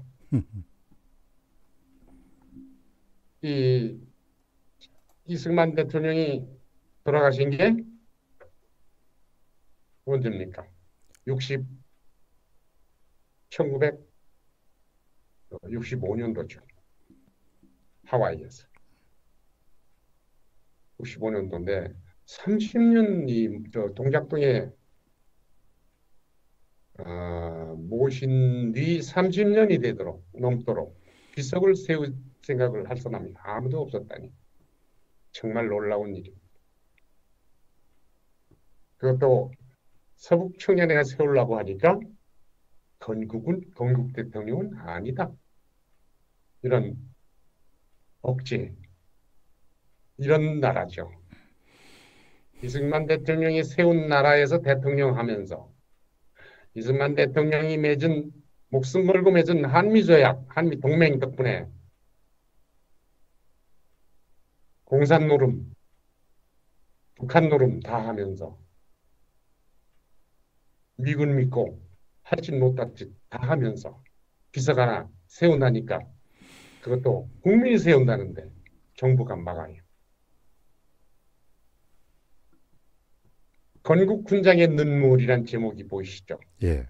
Speaker 2: 이 이승만 대통령이 돌아가신 게 언제입니까? 육십, 천구백육십오 년도죠. 하와이에서. 육십오 년도인데 삼십 년이 저 동작동에 어, 모신 뒤 삼십 년이 되도록 넘도록 비석을 세울 생각을 할 사람이 아무도 없었다니 정말 놀라운 일입니다. 그것도 서북 청년회가 세우려고 하니까 건국은 건국 대통령은 아니다. 이런 억지 이런 나라죠. 이승만 대통령이 세운 나라에서 대통령 하면서 이승만 대통령이 맺은 목숨 걸고 맺은 한미조약, 한미동맹 덕분에 공산 노름, 북한 노름 다 하면서 미군 믿고 할짓 못할 짓 다 하면서 비석 하나 세운다니까 그것도 국민이 세운다는데 정부가 막아요. 건국훈장의 눈물이란 제목이 보이시죠?
Speaker 1: 예.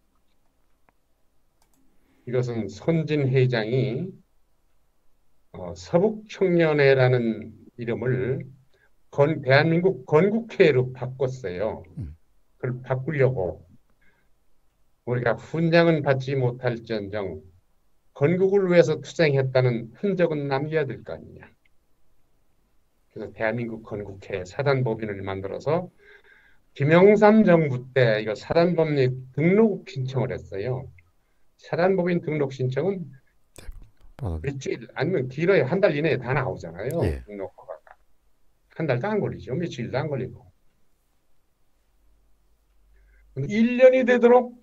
Speaker 2: 이것은 손진 회장이 어, 서북청년회라는 이름을 건, 대한민국 건국회로 바꿨어요.
Speaker 1: 음.
Speaker 2: 그걸 바꾸려고 우리가 훈장은 받지 못할지언정 건국을 위해서 투쟁했다는 흔적은 남겨야 될 거 아니냐. 그래서 대한민국 건국회 사단법인을 만들어서 김영삼 정부 때 이거 사단법인 등록 신청을 했어요. 사단법인 등록 신청은 며칠 아니면 길어야 한 달 이내에 다 나오잖아요.
Speaker 1: 예.
Speaker 2: 등록허가가. 한 달도 안 걸리죠. 며칠도 안 걸리고. 일 년이 되도록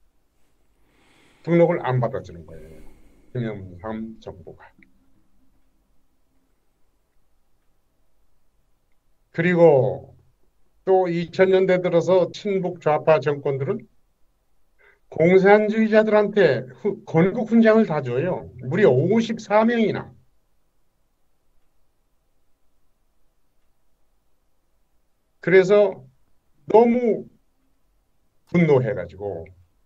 Speaker 2: 등록을 안 받아주는 거예요. 김영삼 정부가. 그리고 또 이천 년대 들어서 친북 좌파 정권들은 공산주의자들한테 후, 건국 훈장을 다 줘요. 무려 오십사 명이나. 그래서 너무 분노해가지고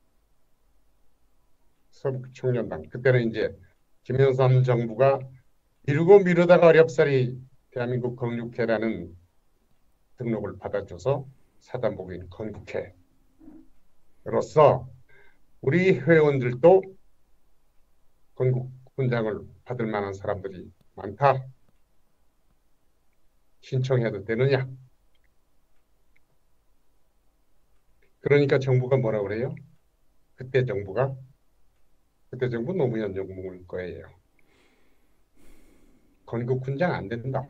Speaker 2: 서북청년단 그때는 이제 김영삼 정부가 미루고 미루다가 어렵사리 대한민국 건국회라는 등록을 받아줘서 사단법인 건국회로서 우리 회원들도 건국 훈장을 받을 만한 사람들이 많다. 신청해도 되느냐? 그러니까 정부가 뭐라 그래요? 그때 정부가 그때 정부 노무현 정부일 거예요. 건국 훈장 안 된다.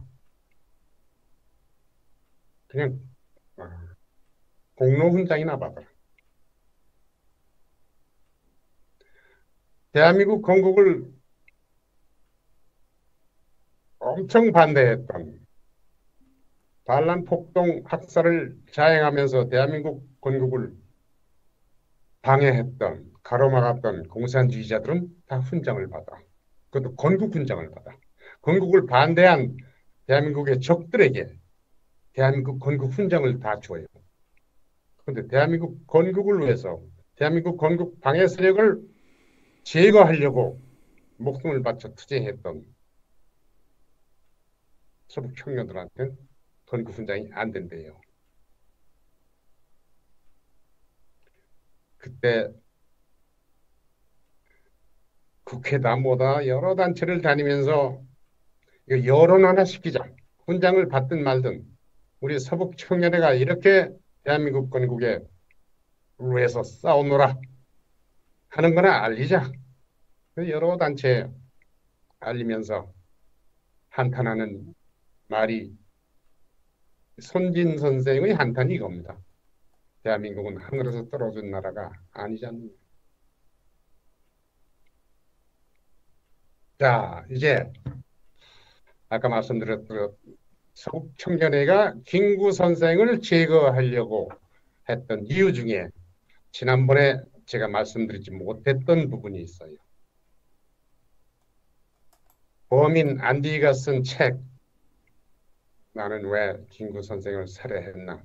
Speaker 2: 그냥 공로 훈장이나 받아라. 대한민국 건국을 엄청 반대했던 반란 폭동 학살을 자행하면서 대한민국 건국을 방해했던 가로막았던 공산주의자들은 다 훈장을 받아. 그것도 건국 훈장을 받아. 건국을 반대한 대한민국의 적들에게 대한민국 건국 훈장을 다 줘요. 그런데 대한민국 건국을 위해서 대한민국 건국 방해 세력을 제거하려고 목숨을 바쳐 투쟁했던 서북 청년들한테는 건국 훈장이 안 된대요. 그때 국회다 뭐다 여러 단체를 다니면서 이거 여론 하나 시키자. 훈장을 받든 말든 우리 서북 청년회가 이렇게 대한민국 건국에 위해서 싸우노라 하는 거나 알리자. 여러 단체에 알리면서 한탄하는 말이 손진 선생의 한탄이 이겁니다. 대한민국은 하늘에서 떨어진 나라가 아니지 않느냐. 자, 이제 아까 말씀드렸던 서북 청년회가 김구 선생을 제거하려고 했던 이유 중에 지난번에 제가 말씀드리지 못했던 부분이 있어요. 범인 안디가 쓴 책 나는 왜 김구 선생을 살해했나.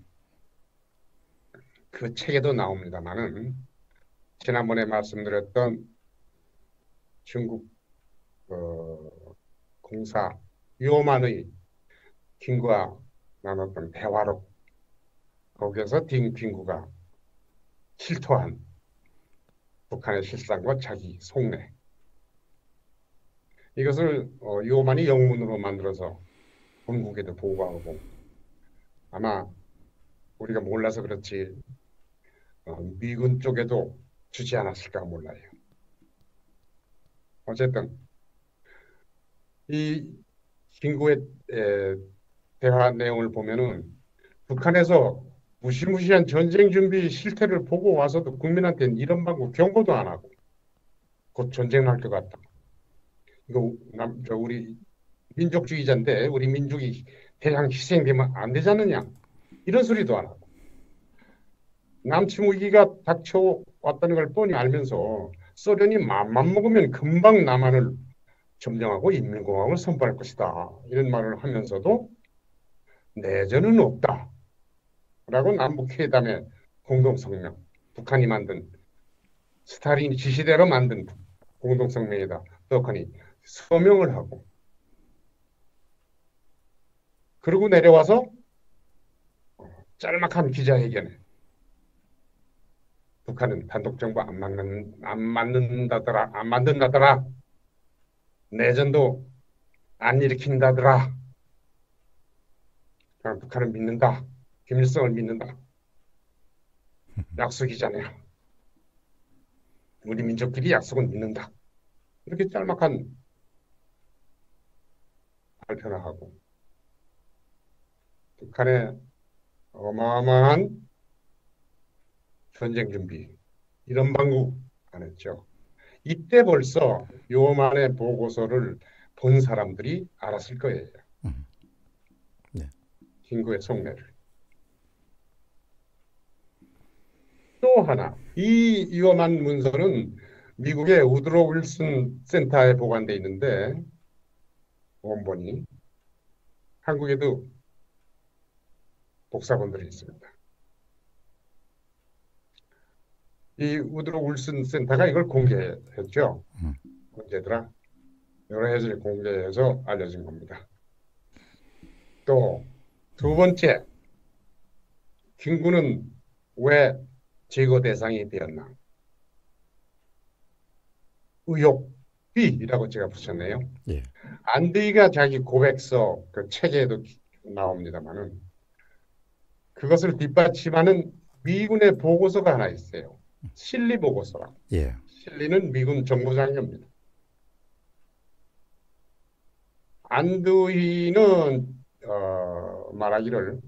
Speaker 2: 그 책에도 나옵니다만은 지난번에 말씀드렸던 중국 어, 공사 유오만의 김구와 나눴던 대화록 거기에서 김구가 실토한 북한의 실상과 자기 속내 이것을 어, 유오만이 영문으로 만들어서 본국에도 보고하고 아마 우리가 몰라서 그렇지 어, 미군 쪽에도 주지 않았을까 몰라요. 어쨌든 이 김구의 에, 대화 내용을 보면은 북한에서 무시무시한 전쟁 준비 실태를 보고 와서도 국민한테는 이런 방법 경고도 안 하고 곧 전쟁 날 것 같다. 이거 남, 저 우리 민족주의자인데 우리 민족이 대량 희생되면 안 되지 않느냐. 이런 소리도 안 하고 남침 위기가 닥쳐왔다는 걸 뻔히 알면서 소련이 맘만 먹으면 금방 남한을 점령하고 인민공화국을 선포할 것이다. 이런 말을 하면서도 내전은 없다. 라고 남북회담의 공동성명, 북한이 만든 스탈린 지시대로 만든 공동성명에다 떡하니 서명을 하고 그러고 내려와서 짤막한 기자회견에 북한은 단독정부 안 만든, 안 만든다더라, 안 만든다더라. 내전도 안 일으킨다더라. 북한은 믿는다. 김일성을 믿는다. 약속이잖아요. 우리 민족끼리 약속은 믿는다. 이렇게 짤막한 발표를 하고 북한의 어마어마한 전쟁 준비 이런 방구 안 했죠. 이때 벌써 요만의 보고서를 본 사람들이 알았을 거예요.
Speaker 1: 음. 네.
Speaker 2: 김구의 속내를. 또 하나, 이 위험한 문서는 미국의 우드로 윌슨 센터에 보관돼 있는데 원본이 한국에도 복사본들이 있습니다. 이 우드로 윌슨 센터가 이걸 공개했죠.
Speaker 1: 음.
Speaker 2: 언제더라? 여러 해를 공개해서 알려진 겁니다. 또 두 번째, 김구는 왜 제거 대상이 되었나? 의혹비라고 제가 붙였네요.
Speaker 1: 예.
Speaker 2: 안대희가 자기 고백서 그 책에도 나옵니다만은 그것을 뒷받침하는 미군의 보고서가 하나 있어요. 실리 보고서라.
Speaker 1: 예.
Speaker 2: 실리는 미군 정보장교입니다. 안대희는 어, 말하기를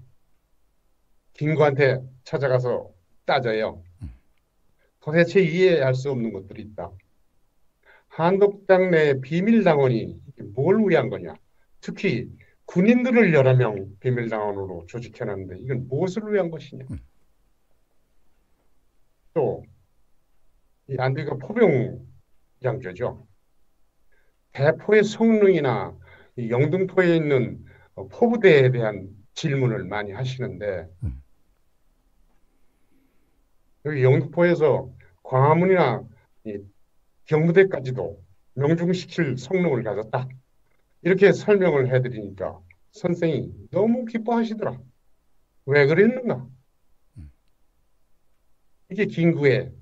Speaker 2: 김구한테 찾아가서 따져요. 도대체 이해할 수 없는 것들이 있다. 한독당 내 비밀당원이 뭘 위한 거냐. 특히 군인들을 여러 명 비밀당원으로 조직해놨는데 이건 무엇을 위한 것이냐. 또 이 안대희가 포병 장교죠. 대포의 성능이나 이 영등포에 있는 포부대에 대한 질문을 많이 하시는데
Speaker 1: 음.
Speaker 2: 여기 영등포에서 광화문이나 이 경무대까지도 명중시킬 성능을 가졌다. 이렇게 설명을 해드리니까 선생이 너무 기뻐하시더라. 왜 그랬는가? 이게 김구의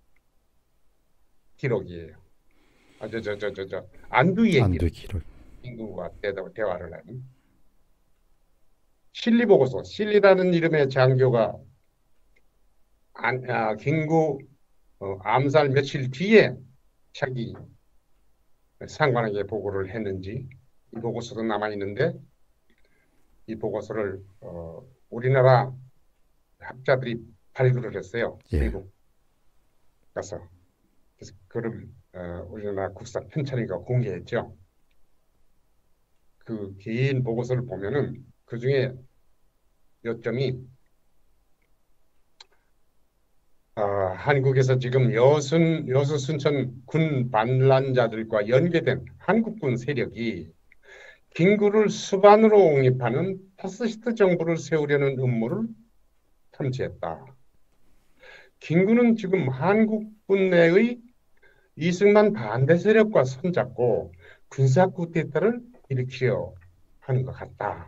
Speaker 2: 기록이에요. 아, 저, 저, 저, 저, 저, 안두희의
Speaker 1: 안돼
Speaker 2: 기록.
Speaker 1: 기록.
Speaker 2: 김구와 대화, 대화를 하는. 실리 보고서, 실리라는 이름의 장교가 안, 아, 김구 어, 암살 며칠 뒤에 자기 상관에게 보고를 했는지 이 보고서도 남아있는데 이 보고서를 어, 우리나라 학자들이 발굴을 했어요.
Speaker 1: 예.
Speaker 2: 미국 가서. 그래서 그를 어, 우리나라 국사 편찬위가 공개했죠. 그 긴 보고서를 보면은 그 중에 요점이 어, 한국에서 지금 여순 여수 순천 군 반란자들과 연계된 한국군 세력이 김구를 수반으로 옹립하는 파시스트 정부를 세우려는 음모를 탐지했다. 김구는 지금 한국군 내의 이승만 반대 세력과 손잡고 군사 쿠데타를 일으키려 하는 것 같다.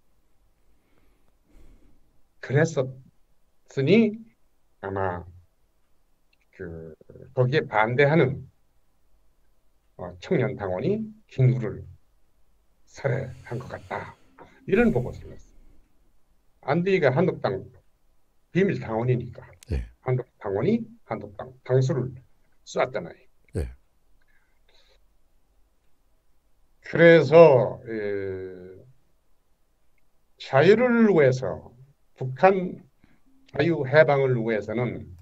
Speaker 2: 그랬었으니 아마 그 거기에 반대하는 어, 청년 당원이 김구를 살해한 것 같다. 이런 보고서를 냈어요. 안디가 한독당 비밀 당원이니까
Speaker 1: 예.
Speaker 2: 한독 당원이 한독당 당수를 쐈잖아요.
Speaker 1: 예.
Speaker 2: 그래서 에, 자유를 위해서 북한 자유 해방을 위해서는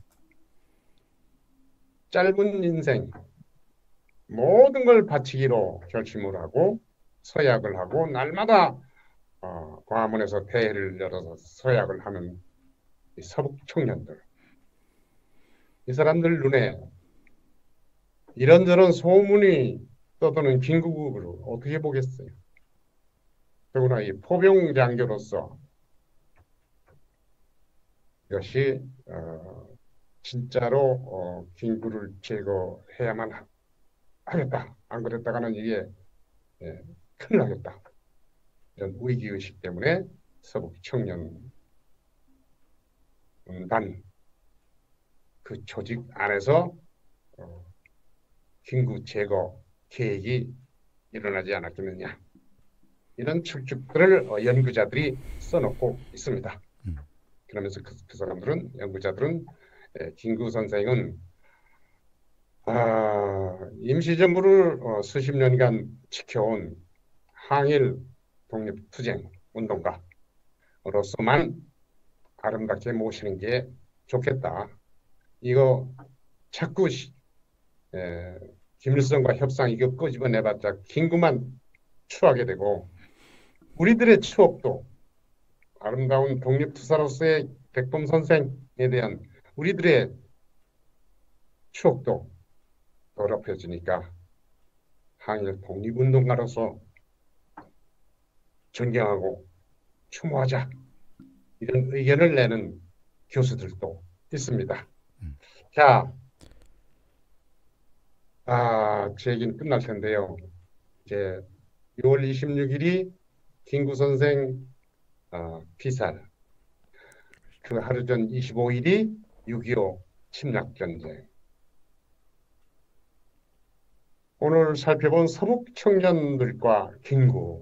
Speaker 2: 짧은 인생 모든 걸 바치기로 결심을 하고 서약을 하고 날마다 어, 광화문에서 대회를 열어서 서약을 하는 이 서북 청년들, 이 사람들 눈에 이런저런 소문이 떠도는 김구를 어떻게 보겠어요? 더구나 이 포병 장교로서 이것이 어, 진짜로 어, 김구를 제거해야만 하, 하겠다. 안 그랬다가는 이게 예, 큰일 나겠다. 이런 위기의식 때문에 서북 청년단 그 조직 안에서 어, 김구 제거 계획이 일어나지 않았겠느냐. 이런 추측들을 어, 연구자들이 써놓고 있습니다.
Speaker 1: 음.
Speaker 2: 그러면서 그, 그 사람들은 연구자들은 에, 김구 선생은 아, 임시정부를 어, 수십 년간 지켜온 항일 독립투쟁 운동가로서만 아름답게 모시는 게 좋겠다. 이거 자꾸 시, 에, 김일성과 협상 이거 끄집어내봤자 김구만 추하게 되고 우리들의 추억도 아름다운 독립투사로서의 백범 선생에 대한 우리들의 추억도 더럽혀지니까 항일 독립운동가로서 존경하고 추모하자 이런 의견을 내는 교수들도 있습니다.
Speaker 1: 음.
Speaker 2: 자, 아, 제 얘기는 끝날 텐데요. 이제 유월 이십육일이 김구 선생 어, 피살, 그 하루 전 이십오일이 육이오 침략전쟁. 오늘 살펴본 서북 청년들과 김구,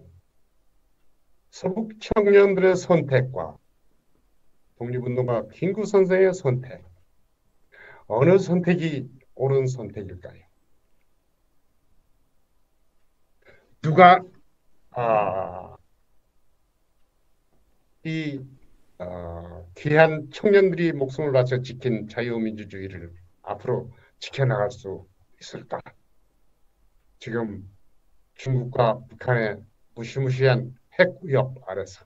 Speaker 2: 서북 청년들의 선택과 독립운동가 김구 선생의 선택, 어느 선택이 옳은 선택일까요? 누가 아, 이 어, 귀한 청년들이 목숨을 바쳐 지킨 자유민주주의를 앞으로 지켜나갈 수 있을까? 지금 중국과 북한의 무시무시한 핵 위협 아래서.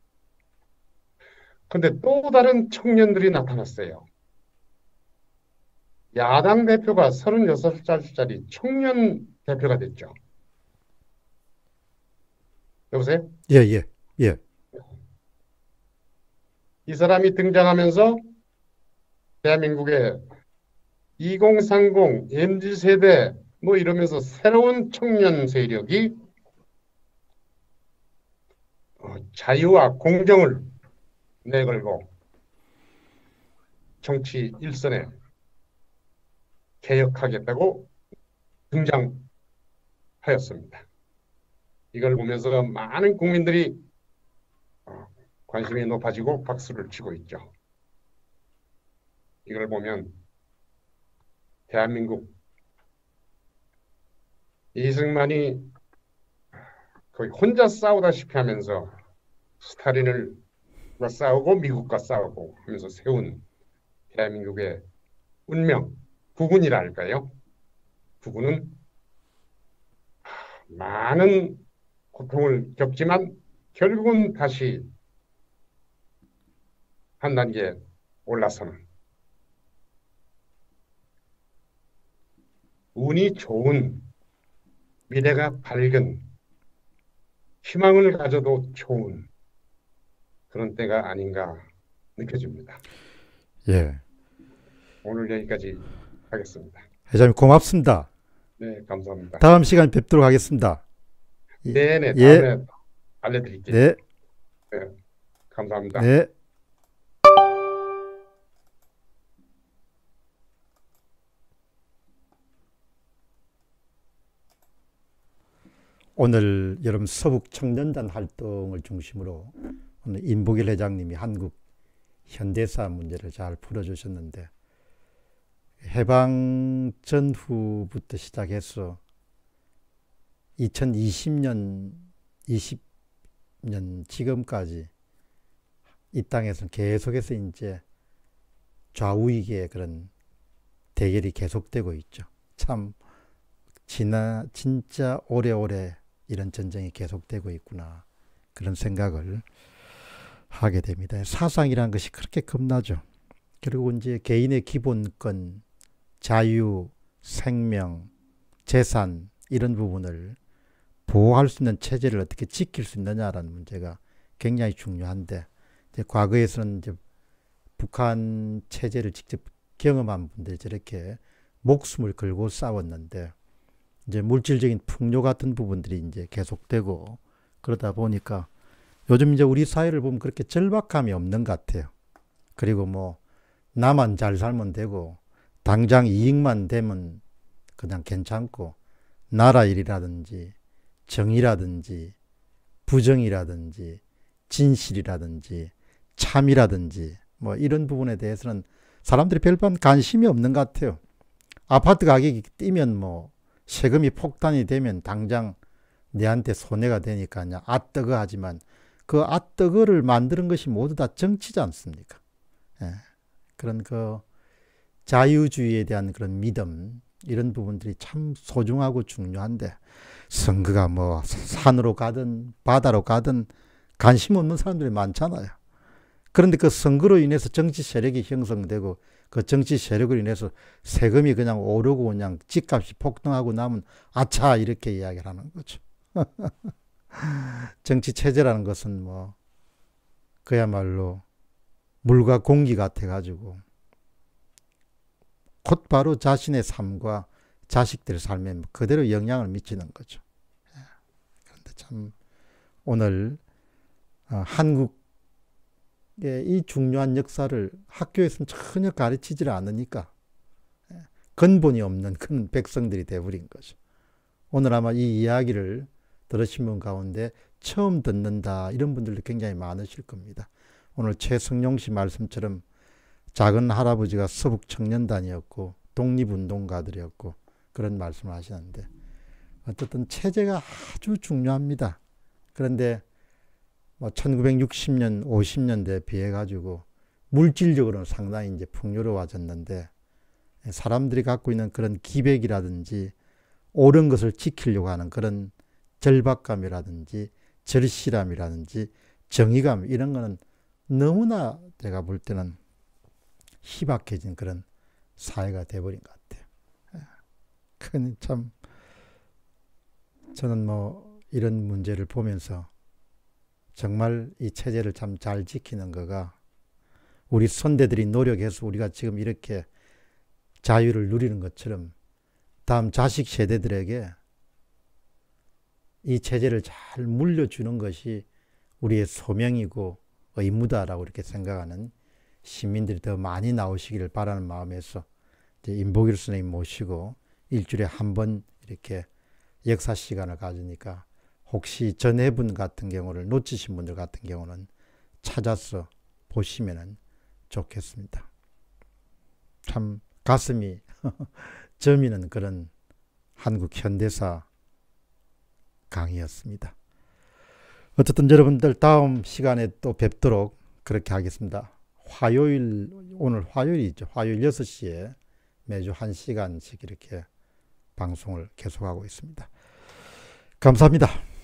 Speaker 2: 근데 또 다른 청년들이 나타났어요. 야당 대표가 서른여섯 살짜리 청년 대표가 됐죠. 여보세요?
Speaker 1: 예, 예, 예.
Speaker 2: 이 사람이 등장하면서 대한민국의 이공삼공 엠지 세대 뭐 이러면서 새로운 청년 세력이 어, 자유와 공정을 내걸고 정치 일선에 개혁하겠다고 등장하였습니다. 이걸 보면서 많은 국민들이 어, 관심이 높아지고 박수를 치고 있죠. 이걸 보면 대한민국 이승만이 거의 혼자 싸우다시피 하면서 스탈린을 싸우고 미국과 싸우고 하면서 세운 대한민국의 운명, 국운이라 할까요? 국운은 많은 고통을 겪지만 결국은 다시 한 단계 올라서는 운이 좋은, 미래가 밝은, 희망을 가져도 좋은 그런 때가 아닌가 느껴집니다.
Speaker 1: 예.
Speaker 2: 오늘 여기까지 하겠습니다.
Speaker 1: 회장님 고맙습니다.
Speaker 2: 네, 감사합니다.
Speaker 1: 다음 시간에 뵙도록 하겠습니다.
Speaker 2: 네네,
Speaker 1: 예.
Speaker 2: 다음에 알려드릴게요.
Speaker 1: 네.
Speaker 2: 네, 감사합니다.
Speaker 1: 네. 오늘 여러분 서북 청년단 활동을 중심으로 오늘 임보길 회장님이 한국 현대사 문제를 잘 풀어주셨는데, 해방 전후부터 시작해서 이천이십 년, 이십 년 지금까지 이 땅에서는 계속해서 이제 좌우익의 그런 대결이 계속되고 있죠. 참 지나 진짜 오래오래 이런 전쟁이 계속되고 있구나, 그런 생각을 하게 됩니다. 사상이라는 것이 그렇게 겁나죠. 그리고 이제 개인의 기본권, 자유, 생명, 재산 이런 부분을 보호할 수 있는 체제를 어떻게 지킬 수 있느냐라는 문제가 굉장히 중요한데, 이제 과거에서는 이제 북한 체제를 직접 경험한 분들이 저렇게 목숨을 걸고 싸웠는데, 이제 물질적인 풍요 같은 부분들이 이제 계속되고 그러다 보니까 요즘 이제 우리 사회를 보면 그렇게 절박함이 없는 것 같아요. 그리고 뭐 나만 잘 살면 되고 당장 이익만 되면 그냥 괜찮고, 나라 일이라든지 정의라든지 부정이라든지 진실이라든지 참이라든지 뭐 이런 부분에 대해서는 사람들이 별반 관심이 없는 것 같아요. 아파트 가격이 뛰면 뭐 세금이 폭탄이 되면 당장 내한테 손해가 되니까 그냥 아뜨거 하지만, 그 아뜨거를 만드는 것이 모두 다 정치지 않습니까? 예. 그런 그 자유주의에 대한 그런 믿음, 이런 부분들이 참 소중하고 중요한데, 선거가 뭐 산으로 가든 바다로 가든 관심 없는 사람들이 많잖아요. 그런데 그 선거로 인해서 정치 세력이 형성되고 그 정치 세력으로 인해서 세금이 그냥 오르고 그냥 집값이 폭등하고 나면 아차 이렇게 이야기를 하는 거죠. 정치 체제라는 것은 뭐 그야말로 물과 공기 같아 가지고 곧바로 자신의 삶과 자식들의 삶에 그대로 영향을 미치는 거죠. 그런데 참 오늘 한국의 이 중요한 역사를 학교에서는 전혀 가르치지를 않으니까 근본이 없는 그런 백성들이 되어버린 거죠. 오늘 아마 이 이야기를 들으신 분 가운데 처음 듣는다 이런 분들도 굉장히 많으실 겁니다. 오늘 최성룡 씨 말씀처럼 작은 할아버지가 서북 청년단이었고 독립운동가들이었고 그런 말씀을 하시는데, 어쨌든 체제가 아주 중요합니다. 그런데 뭐 천구백육십 년, 오십 년대에 비해 가지고 물질적으로는 상당히 이제 풍요로워졌는데, 사람들이 갖고 있는 그런 기백이라든지 옳은 것을 지키려고 하는 그런 절박감이라든지 절실함이라든지 정의감, 이런 거는 너무나 제가 볼 때는 희박해진 그런 사회가 돼버린 것 같아요. 큰 참 저는 뭐 이런 문제를 보면서 정말 이 체제를 참 잘 지키는 거가 우리 선대들이 노력해서 우리가 지금 이렇게 자유를 누리는 것처럼 다음 자식 세대들에게 이 체제를 잘 물려주는 것이 우리의 소명이고 의무다라고 이렇게 생각하는 시민들이 더 많이 나오시기를 바라는 마음에서 이제 임복일 선생님 모시고 일주일에 한 번 이렇게 역사 시간을 가지니까 혹시 전해분 같은 경우를 놓치신 분들 같은 경우는 찾아서 보시면 좋겠습니다. 참 가슴이 저미는 그런 한국 현대사 강의였습니다. 어쨌든 여러분들 다음 시간에 또 뵙도록 그렇게 하겠습니다. 화요일, 오늘 화요일이죠. 화요일 여섯 시에 매주 한 시간씩 이렇게 방송을 계속하고 있습니다. 감사합니다.